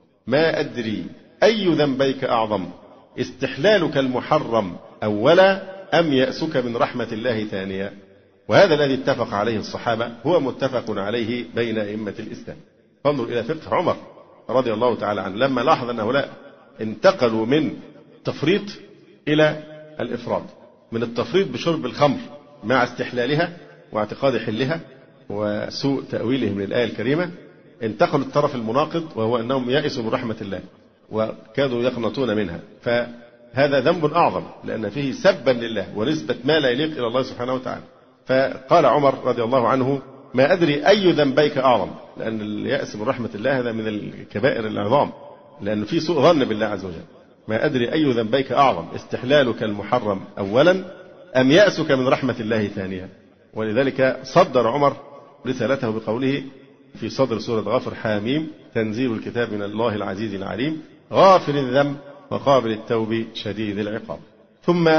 [SPEAKER 3] ما أدري أي ذنبيك أعظم، استحلالك المحرم أولا أم يأسك من رحمة الله ثانيا؟ وهذا الذي اتفق عليه الصحابة هو متفق عليه بين أئمة الإسلام. فانظر إلى فقه عمر رضي الله تعالى عنه لما لاحظ أن هؤلاء انتقلوا من التفريط إلى الإفراط، من التفريط بشرب الخمر مع استحلالها واعتقاد حلها وسوء تأويلهم للآية الكريمة، انتقلوا الطرف المناقض وهو أنهم يأسوا من رحمة الله، وكادوا يقنطون منها، فهذا ذنب أعظم لأن فيه سبا لله ونسبة ما لا يليق إلى الله سبحانه وتعالى. فقال عمر رضي الله عنه: ما أدري أي ذنبيك أعظم، لأن اليأس من رحمة الله هذا من الكبائر العظام، لأن في سوء ظن بالله عز وجل. ما أدري أي ذنبيك أعظم، استحلالك المحرم أولا أم يأسك من رحمة الله ثانيا. ولذلك صدر عمر رسالته بقوله في صدر سورة غافر: حاميم تنزيل الكتاب من الله العزيز العليم غافر الذنب وقابل التوب شديد العقاب. ثم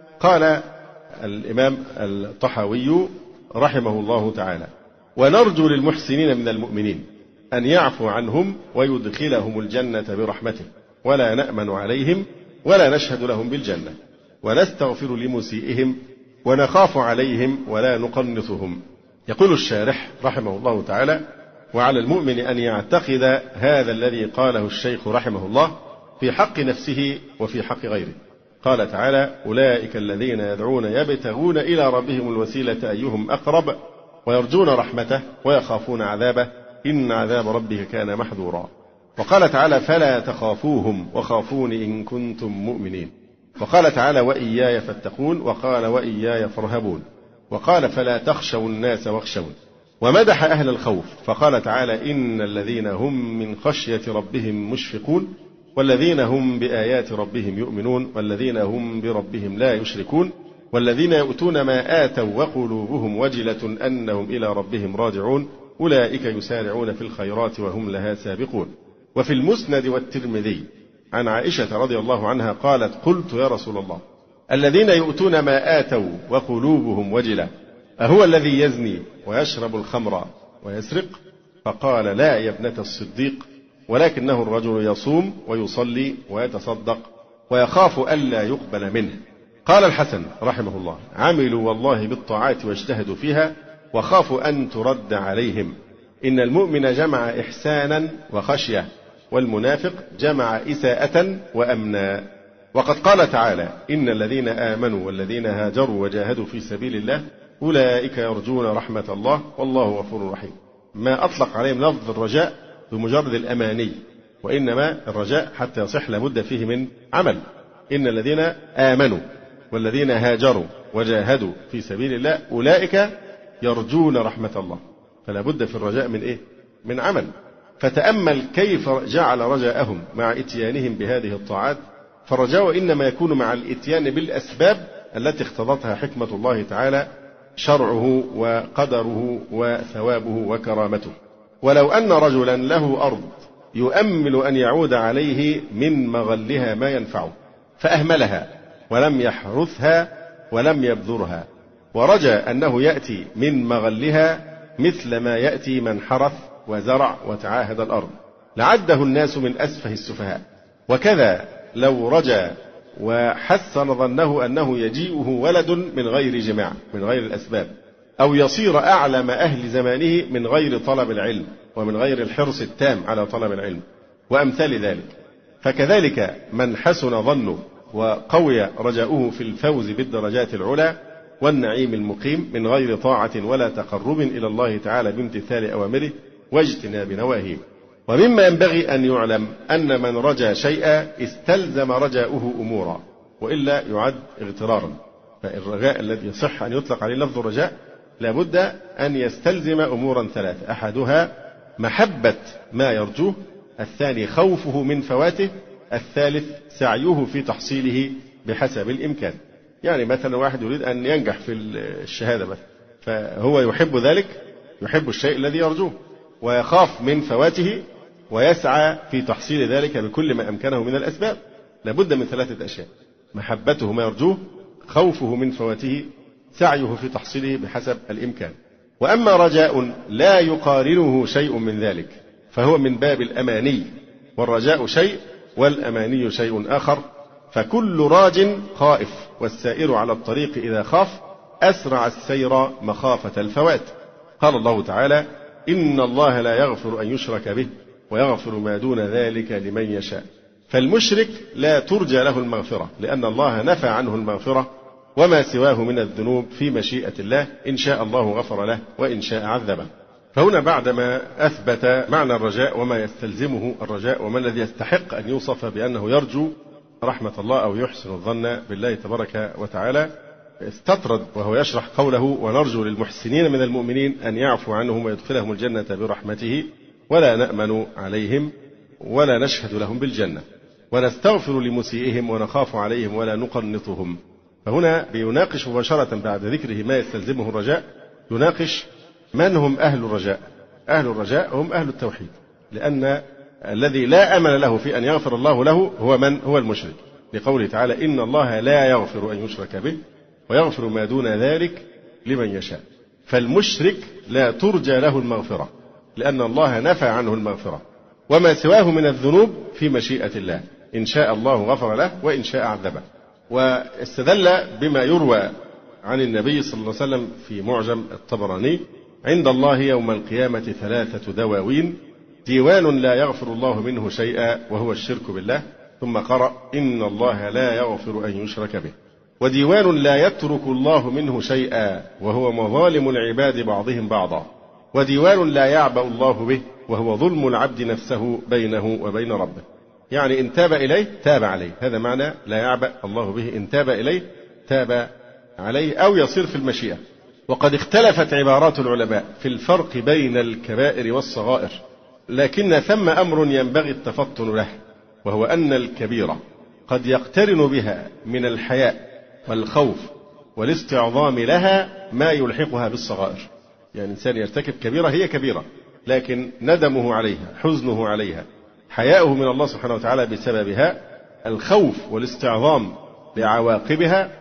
[SPEAKER 3] قال الإمام الطحاوي رحمه الله تعالى: ونرجو للمحسنين من المؤمنين أن يعفو عنهم ويدخلهم الجنة برحمته، ولا نأمن عليهم ولا نشهد لهم بالجنة، ونستغفر لمسيئهم ونخاف عليهم ولا نقنطهم. يقول الشارح رحمه الله تعالى: وعلى المؤمن أن يعتقد هذا الذي قاله الشيخ رحمه الله في حق نفسه وفي حق غيره. قال تعالى: أولئك الذين يدعون يبتغون إلى ربهم الوسيلة أيهم أقرب ويرجون رحمته ويخافون عذابه إن عذاب ربك كان محذورا. وقال تعالى: فلا تخافوهم وخافون إن كنتم مؤمنين. وقال تعالى: وإياي فاتقون. وقال: وإياي فارهبون. وقال: فلا تخشوا الناس واخشون. ومدح أهل الخوف فقال تعالى: إن الذين هم من خشية ربهم مشفقون والذين هم بآيات ربهم يؤمنون والذين هم بربهم لا يشركون والذين يؤتون ما آتوا وقلوبهم وجلة أنهم إلى ربهم راجعون أولئك يسارعون في الخيرات وهم لها سابقون. وفي المسند والترمذي عن عائشة رضي الله عنها قالت: قلت يا رسول الله الذين يؤتون ما آتوا وقلوبهم وجلة أهو الذي يزني ويشرب الخمر ويسرق؟ فقال: لا يا ابنة الصديق، ولكنه الرجل يصوم ويصلي ويتصدق ويخاف ألا يقبل منه. قال الحسن رحمه الله: عملوا والله بالطاعات واجتهدوا فيها وخافوا أن ترد عليهم. إن المؤمن جمع إحسانا وخشية، والمنافق جمع إساءة وأمنا. وقد قال تعالى: إن الذين آمنوا والذين هاجروا وجاهدوا في سبيل الله أولئك يرجون رحمة الله والله غفور رحيم. ما أطلق عليهم لفظ الرجاء بمجرد الأماني، وإنما الرجاء حتى يصح لابد فيه من عمل. إن الذين آمنوا والذين هاجروا وجاهدوا في سبيل الله أولئك يرجون رحمة الله، فلا بد في الرجاء من إيه؟ من عمل. فتأمل كيف جعل رجاءهم مع إتيانهم بهذه الطاعات. فالرجاء إنما يكون مع الإتيان بالأسباب التي اقتضتها حكمة الله تعالى، شرعه وقدره وثوابه وكرامته. ولو أن رجلا له أرض يؤمل أن يعود عليه من مغلها ما ينفعه فأهملها ولم يحرثها ولم يبذرها، ورجى أنه يأتي من مغلها مثل ما يأتي من حرث وزرع وتعاهد الأرض، لعده الناس من أسفه السفهاء. وكذا لو رجى وحسن ظنه أنه يجيئه ولد من غير جماع، من غير الأسباب، أو يصير أعلم أهل زمانه من غير طلب العلم ومن غير الحرص التام على طلب العلم وأمثال ذلك. فكذلك من حسن ظنه وقوي رجاؤه في الفوز بالدرجات العلى والنعيم المقيم من غير طاعة ولا تقرب إلى الله تعالى بامتثال أوامره واجتناب نواهيه. ومما ينبغي أن يعلم أن من رجا شيئا استلزم رجاؤه أمورا، وإلا يعد اغترارا. فالرجاء الذي يصح أن يطلق عليه لفظ الرجاء لابد أن يستلزم أمورا ثلاثة: أحدها محبة ما يرجوه، الثاني خوفه من فواته، الثالث سعيه في تحصيله بحسب الإمكان. يعني مثلا واحد يريد أن ينجح في الشهادة مثلا، فهو يحب ذلك، يحب الشيء الذي يرجوه ويخاف من فواته ويسعى في تحصيل ذلك بكل ما أمكنه من الأسباب. لابد من ثلاثة أشياء: محبته ما يرجوه، خوفه من فواته، سعيه في تحصيله بحسب الإمكان. وأما رجاء لا يقارنه شيء من ذلك فهو من باب الأماني، والرجاء شيء والأماني شيء آخر. فكل راج خائف، والسائر على الطريق إذا خاف أسرع السير مخافة الفوات. قال الله تعالى: إن الله لا يغفر أن يشرك به ويغفر ما دون ذلك لمن يشاء. فالمشرك لا ترجى له المغفرة، لأن الله نفى عنه المغفرة وما سواه من الذنوب في مشيئة الله، إن شاء الله غفر له وإن شاء عذبه. فهنا بعدما أثبت معنى الرجاء وما يستلزمه الرجاء وما الذي يستحق أن يوصف بأنه يرجو رحمة الله أو يحسن الظن بالله تبارك وتعالى، استطرد وهو يشرح قوله: ونرجو للمحسنين من المؤمنين أن يعفو عنهم ويدخلهم الجنة برحمته ولا نأمن عليهم ولا نشهد لهم بالجنة ونستغفر لمسيئهم ونخاف عليهم ولا نقنطهم. فهنا بيناقش مباشرة بعد ذكره ما يستلزمه الرجاء، يناقش من هم أهل الرجاء. أهل الرجاء هم أهل التوحيد، لأن الذي لا أمل له في أن يغفر الله له هو من؟ هو المشرك، لقوله تعالى: إن الله لا يغفر أن يشرك به ويغفر ما دون ذلك لمن يشاء. فالمشرك لا ترجى له المغفرة، لأن الله نفى عنه المغفرة، وما سواه من الذنوب في مشيئة الله، إن شاء الله غفر له وإن شاء عذبه. واستدل بما يروى عن النبي صلى الله عليه وسلم في معجم الطبراني: عند الله يوم القيامة 3 دواوين، ديوان لا يغفر الله منه شيئا وهو الشرك بالله، ثم قرأ: إن الله لا يغفر أن يشرك به، وديوان لا يترك الله منه شيئا وهو مظالم العباد بعضهم بعضا، وديوان لا يعبأ الله به وهو ظلم العبد نفسه بينه وبين ربه. يعني إن تاب إليه تاب عليه، هذا معنى لا يعبأ الله به، إن تاب إليه تاب عليه، أو يصير في المشيئة. وقد اختلفت عبارات العلماء في الفرق بين الكبائر والصغائر، لكن ثم أمر ينبغي التفطن له، وهو أن الكبيرة قد يقترن بها من الحياء والخوف والاستعظام لها ما يلحقها بالصغائر. يعني إنسان يرتكب كبيرة هي كبيرة، لكن ندمه عليها، حزنه عليها، حياؤه من الله سبحانه وتعالى بسببها، الخوف والاستعظام لعواقبها،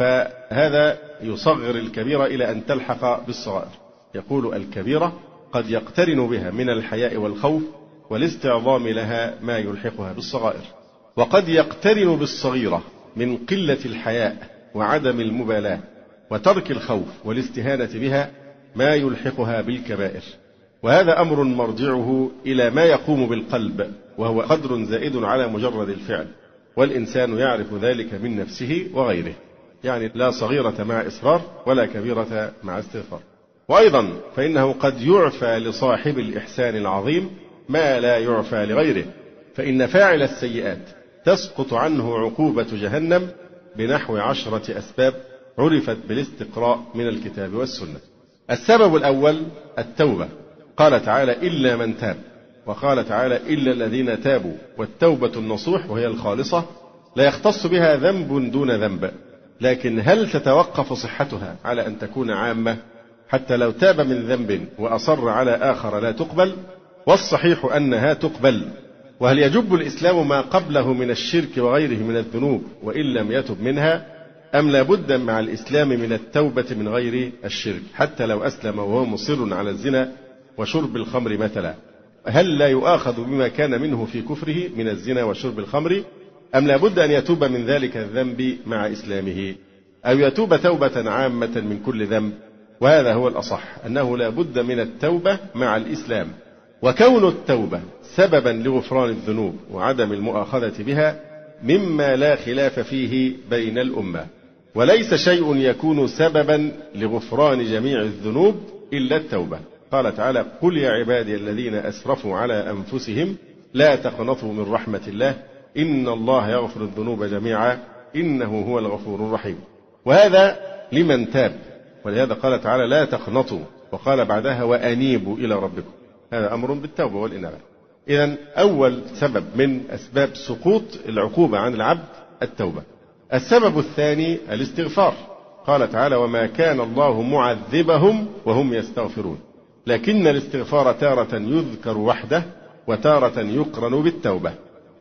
[SPEAKER 3] فهذا يصغر الكبيرة إلى أن تلحق بالصغائر. يقول: الكبيرة قد يقترن بها من الحياء والخوف والاستعظام لها ما يلحقها بالصغائر، وقد يقترن بالصغيرة من قلة الحياء وعدم المبالاة وترك الخوف والاستهانة بها ما يلحقها بالكبائر. وهذا أمر مرجعه إلى ما يقوم بالقلب، وهو قدر زائد على مجرد الفعل، والإنسان يعرف ذلك من نفسه وغيره. يعني لا صغيرة مع إصرار ولا كبيرة مع استغفار. وأيضا فإنه قد يعفى لصاحب الإحسان العظيم ما لا يعفى لغيره، فإن فاعل السيئات تسقط عنه عقوبة جهنم بنحو 10 أسباب عرفت بالاستقراء من الكتاب والسنة. السبب الأول التوبة، قال تعالى: إلا من تاب، وقال تعالى: إلا الذين تابوا. والتوبة النصوح وهي الخالصة لا يختص بها ذنب دون ذنب، لكن هل تتوقف صحتها على أن تكون عامة حتى لو تاب من ذنب وأصر على آخر لا تقبل؟ والصحيح أنها تقبل. وهل يجب الإسلام ما قبله من الشرك وغيره من الذنوب وإن لم يتب منها، أم لا بد مع الإسلام من التوبة من غير الشرك حتى لو أسلم وهو مصر على الزنا وشرب الخمر مثلا؟ هل لا يؤاخذ بما كان منه في كفره من الزنا وشرب الخمر، أم لا بد أن يتوب من ذلك الذنب مع إسلامه، أو يتوب توبة عامة من كل ذنب؟ وهذا هو الأصح، أنه لا بد من التوبة مع الإسلام. وكون التوبة سببا لغفران الذنوب وعدم المؤاخذة بها مما لا خلاف فيه بين الأمة، وليس شيء يكون سببا لغفران جميع الذنوب إلا التوبة. قال تعالى: قل يا عبادي الذين أسرفوا على أنفسهم لا تقنطوا من رحمة الله إن الله يغفر الذنوب جميعا إنه هو الغفور الرحيم. وهذا لمن تاب، ولهذا قال تعالى: لا تقنطوا، وقال بعدها: وأنيبوا إلى ربكم. هذا أمر بالتوبة والإنابة. إذن أول سبب من أسباب سقوط العقوبة عن العبد التوبة. السبب الثاني الاستغفار، قال تعالى: وما كان الله معذبهم وهم يستغفرون. لكن الاستغفار تارة يذكر وحده وتارة يقرن بالتوبة،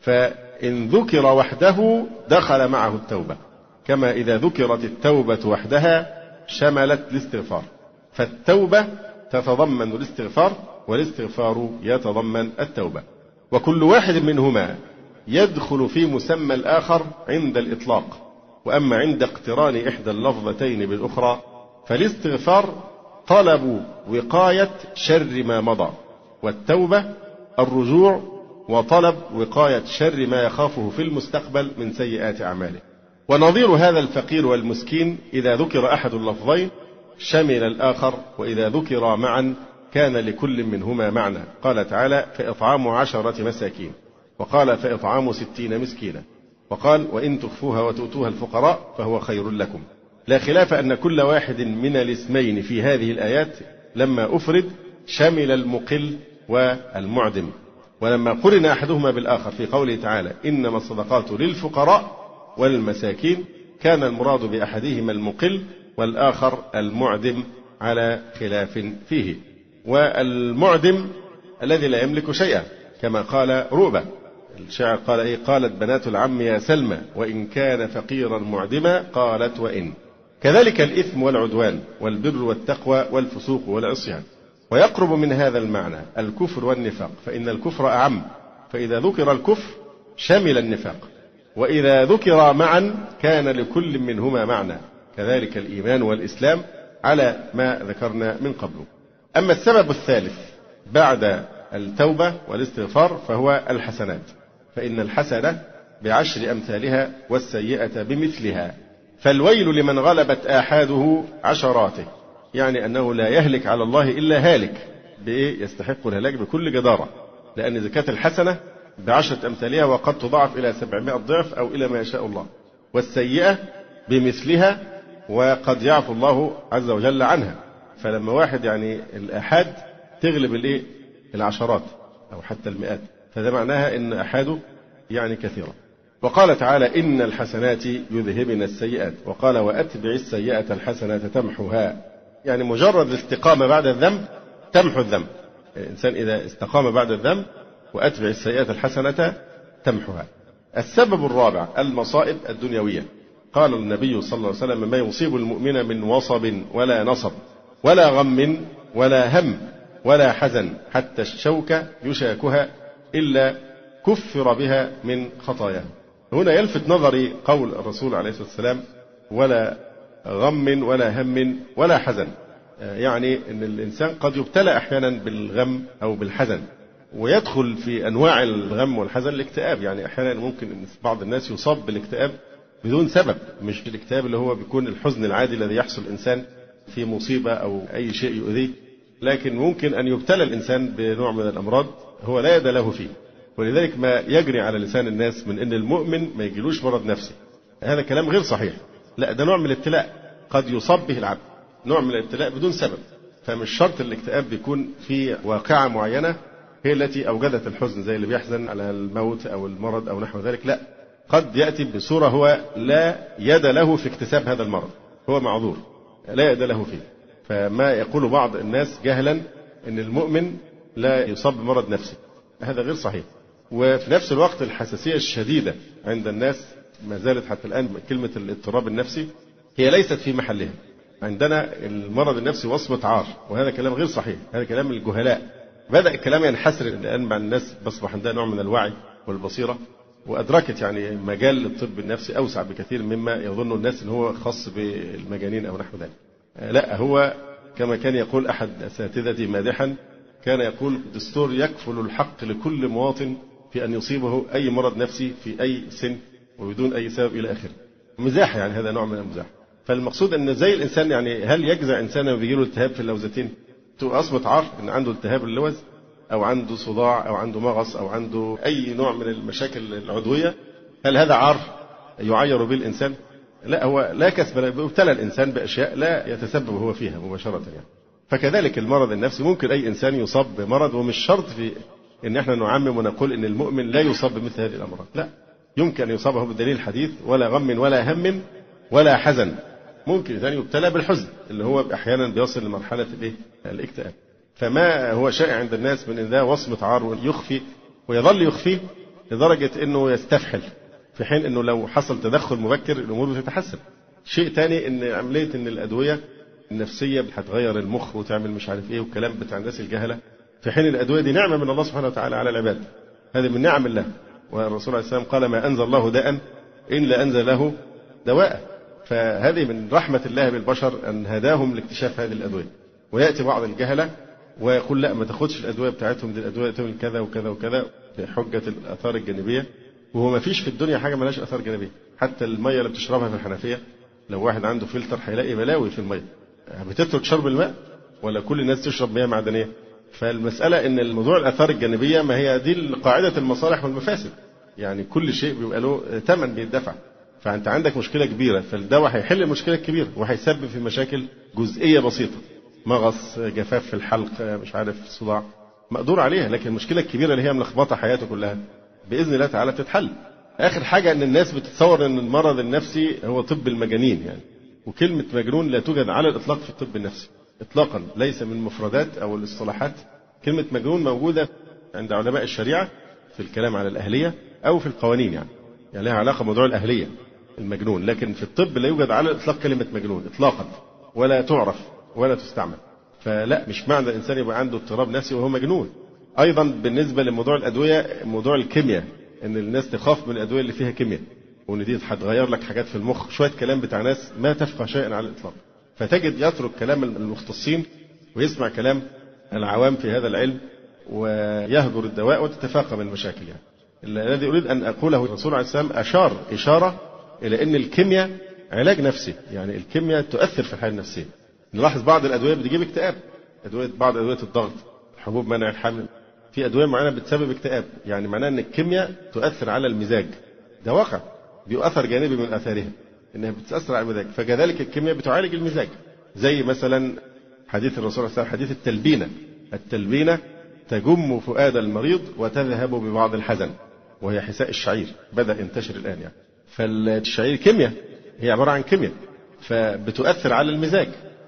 [SPEAKER 3] فإن ذكر وحده دخل معه التوبة، كما إذا ذكرت التوبة وحدها شملت الاستغفار. فالتوبة تتضمن الاستغفار والاستغفار يتضمن التوبة، وكل واحد منهما يدخل في مسمى الآخر عند الإطلاق. وأما عند اقتران إحدى اللفظتين بالأخرى فالاستغفار طلب وقاية شر ما مضى، والتوبة الرجوع وطلب وقاية شر ما يخافه في المستقبل من سيئات أعماله. ونظير هذا الفقير والمسكين إذا ذكر أحد اللفظين شمل الآخر، وإذا ذكر معا كان لكل منهما معنى. قال تعالى: فإطعام 10 مساكين، وقال: فإطعام 60 مسكينا، وقال: وإن تخفوها وتؤتوها الفقراء فهو خير لكم. لا خلاف أن كل واحد من الاسمين في هذه الآيات لما أفرد شمل المقل والمعدم، ولما قرن أحدهما بالآخر في قوله تعالى: إنما الصدقات للفقراء والمساكين، كان المراد بأحدهما المقل والآخر المعدم على خلاف فيه. والمعدم الذي لا يملك شيئا، كما قال رؤبة الشاعر، قال إيه؟ قالت بنات العم يا سلمى وإن كان فقيرا معدما، قالت وإن. كذلك الإثم والعدوان والبر والتقوى والفسوق والعصيان. ويقرب من هذا المعنى الكفر والنفاق، فإن الكفر أعم، فإذا ذكر الكفر شمل النفاق، وإذا ذكر معا كان لكل منهما معنى، كذلك الإيمان والإسلام على ما ذكرنا من قبل. أما السبب الثالث بعد التوبة والاستغفار فهو الحسنات، فإن الحسنة ب10 أمثالها والسيئة بمثلها، فالويل لمن غلبت آحاده عشراته، يعني أنه لا يهلك على الله إلا هالك يستحق الهلاك بكل جدارة، لأن زكاة الحسنة ب10 أمثالها وقد تضاعف إلى 700 ضعف أو إلى ما يشاء الله، والسيئة بمثلها وقد يعفو الله عز وجل عنها. فلما واحد يعني الآحاد تغلب العشرات أو حتى المئات، فده معناها إن آحاده يعني كثيرة. وقال تعالى: إن الحسنات يذهبن السيئات، وقال: وأتبع السيئة الحسنة تمحها، يعني مجرد الاستقامة بعد الذنب تمحو الذنب. الإنسان إذا استقام بعد الذنب وأتبع السيئة الحسنة تمحها. السبب الرابع المصائب الدنيوية. قال النبي صلى الله عليه وسلم: ما يصيب المؤمن من وصب ولا نصب ولا غم ولا هم ولا حزن حتى الشوكة يشاكها إلا كفر بها من خطاياه. هنا يلفت نظري قول الرسول عليه الصلاة والسلام: ولا غم ولا هم ولا حزن، يعني أن الإنسان قد يبتلى أحيانا بالغم أو بالحزن، ويدخل في أنواع الغم والحزن الاكتئاب. يعني أحيانا ممكن بعض الناس يصاب بالاكتئاب بدون سبب، مش الاكتئاب اللي هو بيكون الحزن العادي الذي يحصل الإنسان في مصيبة أو أي شيء يؤذيه، لكن ممكن أن يبتلى الإنسان بنوع من الأمراض هو لا يد له فيه. ولذلك ما يجري على لسان الناس من أن المؤمن ما يجيلوش مرض نفسي، هذا كلام غير صحيح. لا، ده نوع من الابتلاء قد يصاب به العبد، نوع من الابتلاء بدون سبب. فمش شرط الاكتئاب بيكون في واقعة معينة هي التي أوجدت الحزن، زي اللي بيحزن على الموت أو المرض أو نحو ذلك. لا، قد يأتي بصورة هو لا يد له في اكتساب هذا المرض، هو معذور لا يد له فيه. فما يقول بعض الناس جهلا أن المؤمن لا يصاب بمرض نفسي، هذا غير صحيح. وفي نفس الوقت الحساسية الشديدة عند الناس ما زالت حتى الآن. كلمة الاضطراب النفسي هي ليست في محلها. عندنا المرض النفسي وصمة عار، وهذا كلام غير صحيح، هذا كلام الجهلاء. بدأ الكلام ينحسر الآن مع الناس، بصبح عندها نوع من الوعي والبصيرة، وأدركت يعني مجال الطب النفسي أوسع بكثير مما يظن الناس أنه هو خاص بالمجانين أو نحو ذلك. لا، هو كما كان يقول أحد أساتذتي مادحا، كان يقول: الدستور يكفل الحق لكل مواطن في أن يصيبه أي مرض نفسي في أي سن وبدون أي سبب إلى آخره. مزاح، يعني هذا نوع من المزاح. فالمقصود أن زي الإنسان، يعني هل يجزع إنسان وبيجيله التهاب في اللوزتين تبقى أصبت عار إن عنده التهاب اللوز أو عنده صداع أو عنده مغص أو عنده أي نوع من المشاكل العضوية؟ هل هذا عار يعير به الإنسان؟ لا، هو لا كسب، ابتلى الإنسان بأشياء لا يتسبب هو فيها مباشرة يعني. فكذلك المرض النفسي ممكن أي إنسان يصاب بمرض، ومش شرط في إن إحنا نعمم ونقول إن المؤمن لا يصاب بمثل هذه الأمراض، لا، يمكن أن يصابه بدليل الحديث: ولا غم ولا هم ولا حزن. ممكن إنسان يبتلى بالحزن اللي هو أحيانا بيصل لمرحلة الاكتئاب. فما هو شائع عند الناس من إن ده وصمة عار يخفي ويظل يخفيه لدرجة إنه يستفحل، في حين إنه لو حصل تدخل مبكر الأمور بتتحسن. شيء تاني إن عملية إن الأدوية النفسية هتغير المخ وتعمل مش عارف إيه والكلام بتاع الناس الجهلة، في حين الأدوية دي نعمة من الله سبحانه وتعالى على العباد، هذه من نعم الله. والرسول عليه السلام قال: ما أنزل الله داء إلا أنزل له دواء. فهذه من رحمة الله بالبشر أن هداهم لاكتشاف هذه الأدوية. ويأتي بعض الجهلة ويقول: لا، ما تاخدش الأدوية بتاعتهم، دي الأدوية تعمل كذا وكذا وكذا بحجة الآثار الجانبية، وهو ما فيش في الدنيا حاجة ملهاش آثار جانبية. حتى المية اللي بتشربها في الحنفية، لو واحد عنده فلتر هيلاقي بلاوي في المية. بتترك شرب الماء؟ ولا كل الناس تشرب مياه معدنية؟ فالمسألة إن الموضوع الآثار الجانبية ما هي دي قاعدة المصالح والمفاسد، يعني كل شيء بيبقى له ثمن بيدفع. فأنت عندك مشكلة كبيرة، فالدواء هيحل المشكلة الكبيرة وهيسبب في مشاكل جزئية بسيطة، مغص، جفاف في الحلق، مش عارف صداع، مقدور عليها. لكن المشكلة الكبيرة اللي هي ملخبطة حياته كلها بإذن الله تعالى تتحل. آخر حاجة إن الناس بتتصور إن المرض النفسي هو طب المجانين يعني، وكلمة مجنون لا توجد على الإطلاق في الطب النفسي إطلاقا، ليس من المفردات أو الاصطلاحات. كلمة مجنون موجودة عند علماء الشريعة في الكلام على الأهلية أو في القوانين، يعني لها علاقة بموضوع الأهلية المجنون، لكن في الطب لا يوجد على الإطلاق كلمة مجنون إطلاقا، ولا تعرف ولا تستعمل. فلا، مش معنى الإنسان يبقى عنده اضطراب نفسي وهو مجنون. أيضا بالنسبة لموضوع الأدوية، موضوع الكيمياء، إن الناس تخاف من الأدوية اللي فيها كيمياء، وإن دي هتغير لك حاجات في المخ، شوية كلام بتاع ناس ما تفقه شيئا على الإطلاق. فتجد يترك كلام المختصين ويسمع كلام العوام في هذا العلم ويهجر الدواء وتتفاقم المشاكل. يعني الذي أريد أن أقوله الرسول عليه السلام أشار إشارة إلى أن الكيمياء علاج نفسي، يعني الكيمياء تؤثر في الحالة النفسية. نلاحظ بعض الأدوية بتجيب اكتئاب، بعض أدوية الضغط، حبوب منع الحمل، في أدوية معينة بتسبب اكتئاب، يعني معناه أن الكيمياء تؤثر على المزاج. ده واقع، بيؤثر جانبي من آثارها إنها بتأثر على المزاج. فكذلك الكيمياء بتعالج المزاج، زي مثلا حديث الرسول صلى الله عليه وسلم، حديث التلبينة تجم فؤاد المريض وتذهب ببعض الحزن، وهي حساء الشعير بدأ ينتشر الآن يعني. فالشعير كيمياء، هي عبارة عن كيمياء، فبتؤثر على المزاج.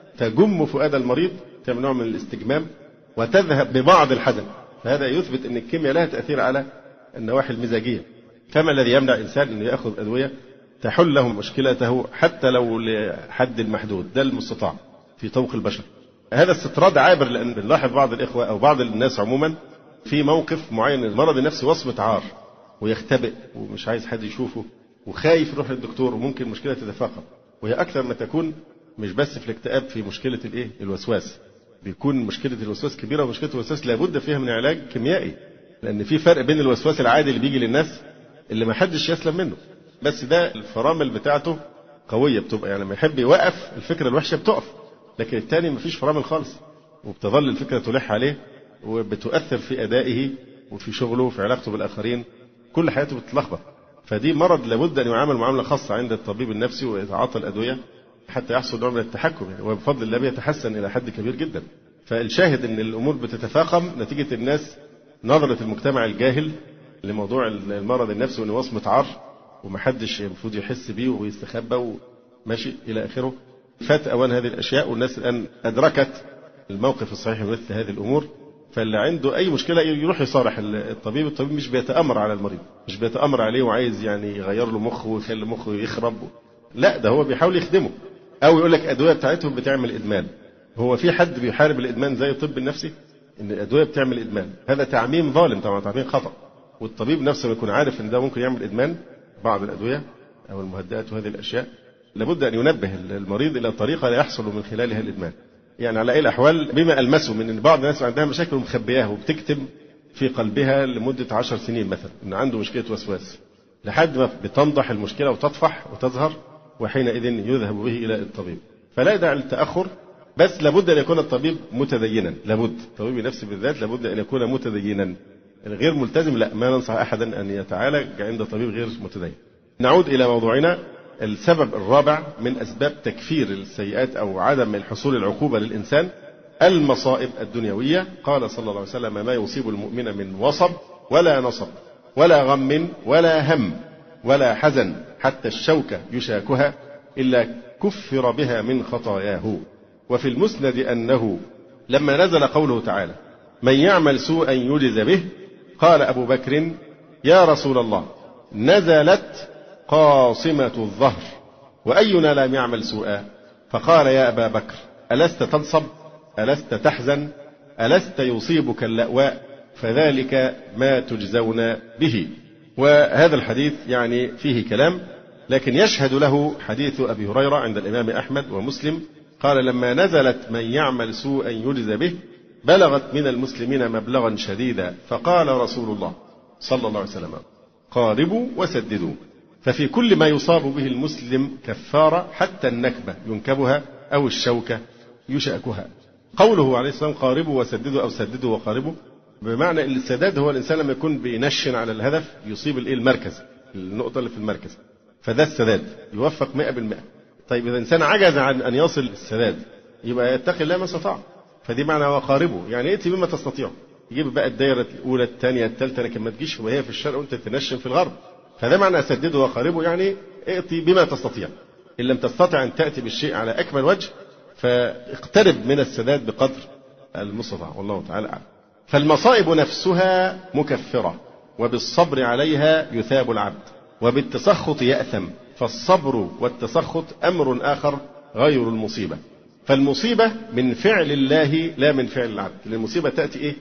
[SPEAKER 3] تجم فؤاد المريض، تعمل نوع من الاستجمام، وتذهب ببعض الحزن. فهذا يثبت أن الكيمياء لها تأثير على النواحي المزاجية. فما الذي يمنع الإنسان أن يأخذ أدوية تحل له مشكلته حتى لو لحد محدود؟ ده المستطاع في طوق البشر. هذا استطراد عابر، لأن بنلاحظ بعض الإخوة أو بعض الناس عموما في موقف معين، المرض النفسي وصمة عار، ويختبئ ومش عايز حد يشوفه وخايف يروح للدكتور، وممكن المشكلة تتفاقم. وهي أكثر ما تكون مش بس في الاكتئاب، في مشكلة الوسواس. بيكون مشكلة الوسواس كبيرة، ومشكلة الوسواس لابد فيها من علاج كيميائي، لأن في فرق بين الوسواس العادي اللي بيجي للناس اللي ما حدش يسلم منه، بس ده الفرامل بتاعته قوية بتبقى، يعني لما يحب يوقف الفكرة الوحشة بتقف، لكن التاني مفيش فرامل خالص، وبتظل الفكرة تلح عليه وبتؤثر في أدائه وفي شغله وفي علاقته بالآخرين، كل حياته بتتلخبط. فدي مرض لابد أن يعامل معاملة خاصة عند الطبيب النفسي ويتعاطى الأدوية حتى يحصل نوع من التحكم، يعني وبفضل الله بيتحسن إلى حد كبير جدا. فالشاهد أن الأمور بتتفاقم نتيجة الناس نظرة المجتمع الجاهل لموضوع المرض النفسي، وأنه وصمة عار ومحدش المفروض يحس بيه ويستخبى وماشي إلى آخره. فات أوان هذه الأشياء، والناس الآن أدركت الموقف الصحيح من مثل هذه الأمور. فاللي عنده أي مشكلة يروح يصارح الطبيب مش بيتأمر على المريض، مش بيتأمر عليه وعايز يعني يغير له مخه ويخلي مخه يخرب، لا، ده هو بيحاول يخدمه. أو يقول لك أدوية بتاعتهم بتعمل إدمان. هو في حد بيحارب الإدمان زي الطب النفسي؟ إن الأدوية بتعمل إدمان، هذا تعميم ظالم طبعا، تعميم خطأ. والطبيب نفسه يكون عارف إن ده ممكن يعمل إدمان، بعض الأدوية أو المهدئات وهذه الأشياء، لابد أن ينبه المريض إلى طريقة لا يحصل من خلالها الإدمان. يعني على أي الأحوال، بما ألمسه من أن بعض الناس عندها مشاكل مخبياها وبتكتم في قلبها لمدة 10 سنين مثلا أن عنده مشكلة وسواس، لحد ما بتنضح المشكلة وتطفح وتظهر، وحينئذ يذهب به إلى الطبيب. فلا داعي للتأخر، بس لابد أن يكون الطبيب متدينا، لابد الطبيب النفسي بالذات لابد أن يكون متدينا. الغير ملتزم لا، ما ننصح أحدا أن يتعالج عند طبيب غير متدين. نعود إلى موضوعنا. السبب الرابع من أسباب تكفير السيئات أو عدم الحصول العقوبة للإنسان المصائب الدنيوية. قال صلى الله عليه وسلم: ما يصيب المؤمن من وصب ولا نصب ولا غم ولا هم ولا حزن حتى الشوكة يشاكها إلا كفر بها من خطاياه. وفي المسند أنه لما نزل قوله تعالى: من يعمل سوءا يجز به، قال أبو بكر: يا رسول الله، نزلت قاصمة الظهر، وأينا لم يعمل سوءا؟ فقال: يا أبا بكر، ألست تنصب؟ ألست تحزن؟ ألست يصيبك اللأواء؟ فذلك ما تجزون به. وهذا الحديث يعني فيه كلام، لكن يشهد له حديث أبي هريرة عند الإمام أحمد ومسلم، قال: لما نزلت من يعمل سوءا يجز به بلغت من المسلمين مبلغا شديدا، فقال رسول الله صلى الله عليه وسلم: قاربوا وسددوا. ففي كل ما يصاب به المسلم كفارة، حتى النكبة ينكبها أو الشوكة يشأكها. قوله عليه السلام قاربوا وسددوا أو سددوا وقاربوا، بمعنى أن السداد هو الإنسان لما يكون بينشن على الهدف يصيب المركز، النقطة اللي في المركز، فده السداد، يوفق 100%. طيب إذا الإنسان عجز عن أن يصل السداد يبقى يتقي الله ما استطاع، فدي معنى وقاربه، يعني ائتي بما تستطيع. يجيب بقى الدايرة الأولى الثانية الثالثة، لكن ما تجيش وهي في الشرق وأنت تنشن في الغرب. فده معنى سدده وقاربه، يعني ائتي بما تستطيع. إن لم تستطع أن تأتي بالشيء على أكمل وجه فاقترب من السداد بقدر المستطاع، والله تعالى أعلم. فالمصائب نفسها مكفرة، وبالصبر عليها يثاب العبد، وبالتسخط يأثم. فالصبر والتسخط أمر آخر غير المصيبة. فالمصيبة من فعل الله لا من فعل العبد، لأن المصيبة تأتي إيه؟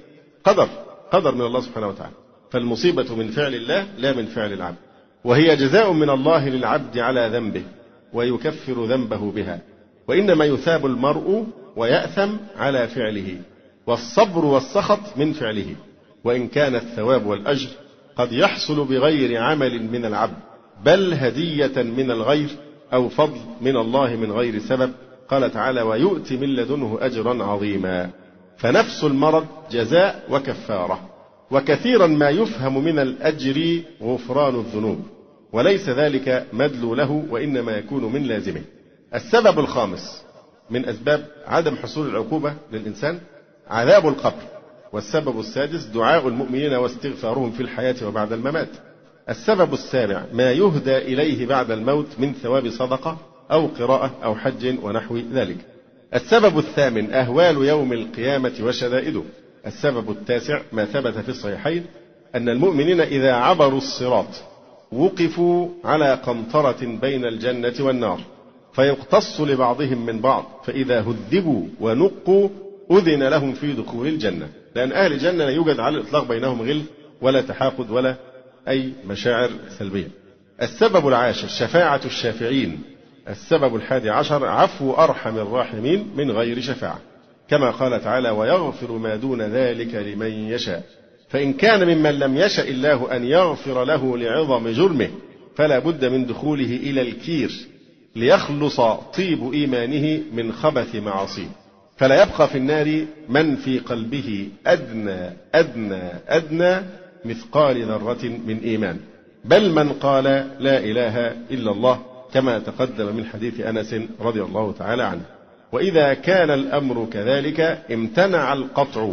[SPEAKER 3] قدر من الله سبحانه وتعالى. فالمصيبة من فعل الله لا من فعل العبد، وهي جزاء من الله للعبد على ذنبه ويكفر ذنبه بها، وإنما يثاب المرء ويأثم على فعله. والصبر والسخط من فعله، وإن كان الثواب والأجر قد يحصل بغير عمل من العبد، بل هدية من الغير أو فضل من الله من غير سبب. قال تعالى ويؤتي من لدنه أجرا عظيما. فنفس المرض جزاء وكفارة. وكثيرا ما يفهم من الأجر غفران الذنوب، وليس ذلك مدلوله، وإنما يكون من لازمه. السبب الخامس من أسباب عدم حصول العقوبة للإنسان عذاب القبر. والسبب السادس دعاء المؤمنين واستغفارهم في الحياة وبعد الممات. السبب السابع ما يهدى إليه بعد الموت من ثواب صدقة أو قراءة أو حج ونحو ذلك. السبب الثامن أهوال يوم القيامة وشدائده. السبب التاسع ما ثبت في الصحيحين أن المؤمنين إذا عبروا الصراط وقفوا على قنطرة بين الجنة والنار، فيقتص لبعضهم من بعض، فإذا هذبوا ونقوا أذن لهم في دخول الجنة. لأن أهل الجنة لا يوجد على الإطلاق بينهم غل ولا تحاقد ولا أي مشاعر سلبية. السبب العاشر شفاعة الشافعين. السبب 11 عفو أرحم الراحمين من غير شفاعة، كما قال تعالى ويغفر ما دون ذلك لمن يشاء. فإن كان ممن لم يشأ الله أن يغفر له لعظم جرمه فلا بد من دخوله إلى الكير ليخلص طيب إيمانه من خبث معاصيه، فلا يبقى في النار من في قلبه أدنى مثقال ذرة من إيمان، بل من قال لا إله إلا الله، كما تقدم من حديث أنس رضي الله تعالى عنه. وإذا كان الأمر كذلك امتنع القطع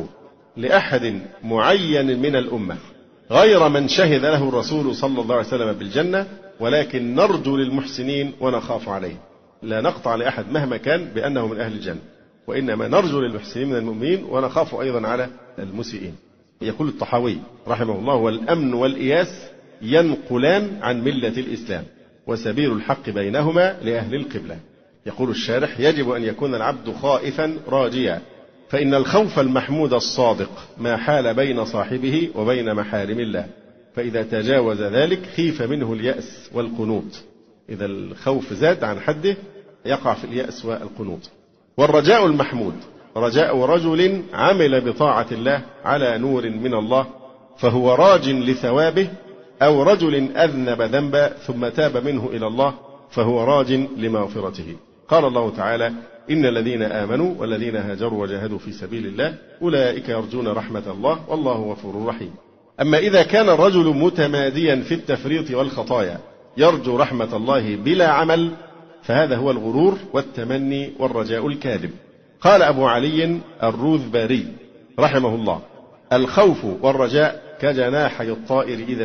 [SPEAKER 3] لأحد معين من الأمة غير من شهد له الرسول صلى الله عليه وسلم بالجنة، ولكن نرجو للمحسنين ونخاف عليه. لا نقطع لأحد مهما كان بأنه من أهل الجنة، وإنما نرجو للمحسنين من المؤمنين ونخاف أيضا على المسيئين. يقول الطحاوي رحمه الله والأمن والإياس ينقلان عن ملة الإسلام، وسبيل الحق بينهما لأهل القبلة. يقول الشارح يجب أن يكون العبد خائفا راجيا، فإن الخوف المحمود الصادق ما حال بين صاحبه وبين محارم الله، فإذا تجاوز ذلك خيف منه اليأس والقنوط. إذا الخوف زاد عن حده يقع في اليأس والقنوط. والرجاء المحمود رجاء رجل عمل بطاعة الله على نور من الله فهو راج لثوابه، أو رجل أذنب ذنبا ثم تاب منه إلى الله فهو راج لمغفرته. قال الله تعالى إن الذين آمنوا والذين هاجروا وجاهدوا في سبيل الله أولئك يرجون رحمة الله والله غفور رحيم. أما إذا كان الرجل متماديا في التفريط والخطايا يرجو رحمة الله بلا عمل، فهذا هو الغرور والتمني والرجاء الكاذب. قال أبو علي الروذباري رحمه الله الخوف والرجاء كجناحي الطائر إذا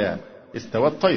[SPEAKER 3] استوى الطير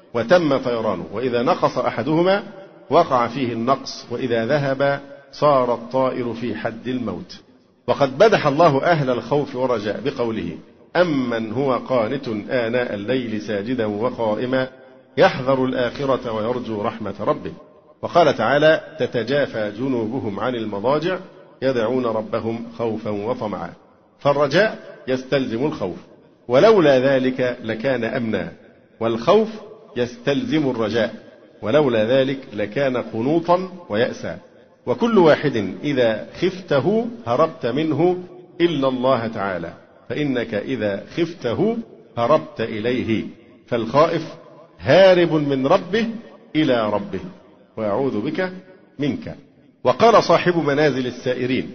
[SPEAKER 3] وتم طيرانه، وإذا نقص أحدهما وقع فيه النقص، وإذا ذهب صار الطائر في حد الموت. وقد مدح الله أهل الخوف والرجاء بقوله أمن هو قانت آناء الليل ساجدا وقائما يحذر الآخرة ويرجو رحمة ربه. وقال تعالى تتجافى جنوبهم عن المضاجع يدعون ربهم خوفا وطمعا. فالرجاء يستلزم الخوف، ولولا ذلك لكان أمنا، والخوف يستلزم الرجاء، ولولا ذلك لكان قنوطا ويأسا. وكل واحد إذا خفته هربت منه إلا الله تعالى، فإنك إذا خفته هربت إليه، فالخائف هارب من ربه إلى ربه ويعوذ بك منك. وقال صاحب منازل السائرين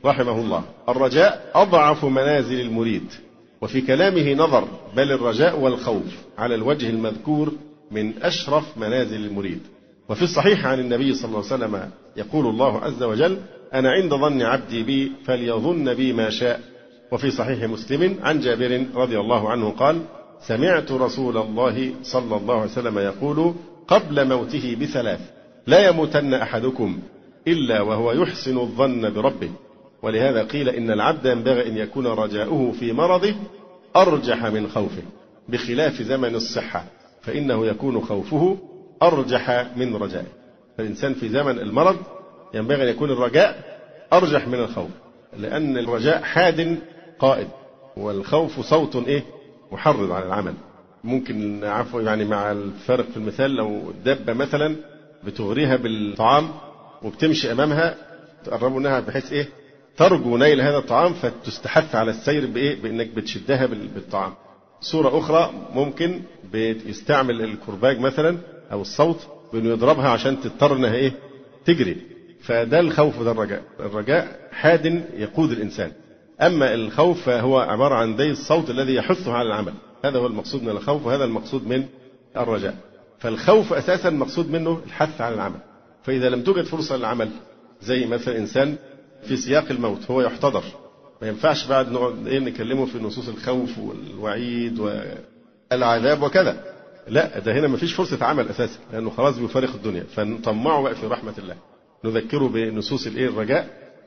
[SPEAKER 3] رحمه الله: الرجاء أضعف منازل المريد، وفي كلامه نظر، بل الرجاء والخوف على الوجه المذكور من أشرف منازل المريد. وفي الصحيح عن النبي صلى الله عليه وسلم يقول الله عز وجل: أنا عند ظن عبدي بي فليظن بي ما شاء. وفي صحيح مسلم عن جابر رضي الله عنه قال: سمعت رسول الله صلى الله عليه وسلم يقول قبل موته ب3: لا يموتن أحدكم إلا وهو يحسن الظن بربه. ولهذا قيل إن العبد ينبغي أن يكون رجاؤه في مرضه أرجح من خوفه، بخلاف زمن الصحة فإنه يكون خوفه أرجح من رجائه. فالإنسان في زمن المرض ينبغي أن يكون الرجاء أرجح من الخوف، لأن الرجاء حاد قائد، والخوف صوت محرض على العمل. ممكن يعني مع الفرق في المثال، لو الدابة مثلا بتغريها بالطعام وبتمشي أمامها تقربوا منها بحيث ترجو نيل هذا الطعام، فتستحث على السير بأنك بتشدها بالطعام. صورة أخرى ممكن بيستعمل الكرباج مثلا أو الصوت بأنه يضربها عشان تضطر أنها تجري. فده الخوف، ده الرجاء. الرجاء حاد يقود الإنسان، أما الخوف فهو عبارة عن دي الصوت الذي يحثه على العمل. هذا هو المقصود من الخوف، وهذا المقصود من الرجاء. فالخوف أساسا مقصود منه الحث على العمل. فإذا لم توجد فرصة للعمل، زي مثلا إنسان في سياق الموت هو يحتضر، ما ينفعش بعد نقعد نكلمه في نصوص الخوف والوعيد والعذاب وكذا. لا، ده هنا ما فيش فرصة عمل أساسا، لأنه خلاص بيفارق الدنيا. فنطمعه بقى في رحمة الله، نذكره بنصوص الرجاء،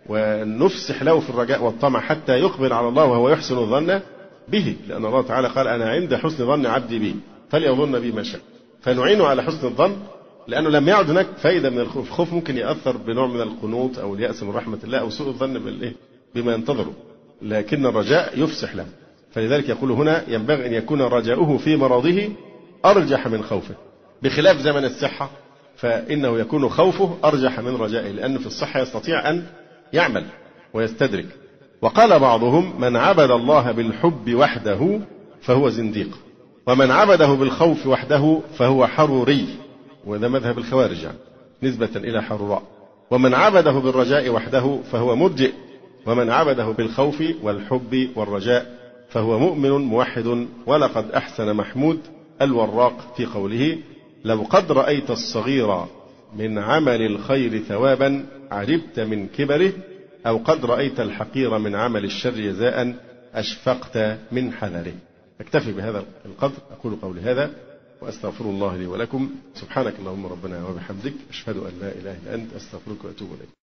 [SPEAKER 3] ونفسح له في الرجاء والطمع حتى يقبل على الله وهو يحسن الظن به، لأن الله تعالى قال: أنا عند حسن ظن عبدي بي فليظن بي ما شاء. فنعينه على حسن الظن، لأنه لم يعد هناك فائدة من الخوف. الخوف ممكن يأثر بنوع من القنوط أو اليأس من رحمة الله أو سوء الظن بما ينتظره، لكن الرجاء يفسح له. فلذلك يقول هنا: ينبغي أن يكون رجاؤه في مرضه أرجح من خوفه، بخلاف زمن الصحة فإنه يكون خوفه أرجح من رجائه، لأنه في الصحة يستطيع أن يعمل ويستدرك. وقال بعضهم: من عبد الله بالحب وحده فهو زنديق، ومن عبده بالخوف وحده فهو حروري، وهذا مذهب الخوارج يعني نسبة إلى حروراء. ومن عبده بالرجاء وحده فهو مرجئ، ومن عبده بالخوف والحب والرجاء فهو مؤمن موحد. ولقد أحسن محمود الوراق في قوله: لو قد رأيت الصغير من عمل الخير ثوابا عجبت من كبره، أو قد رأيت الحقير من عمل الشر جزاء أشفقت من حذره. أكتفي بهذا القدر، أقول قولي هذا وأستغفر الله لي ولكم. سبحانك اللهم ربنا وبحمدك، أشهد أن لا إله إلا أنت، أستغفرك وأتوب إليك.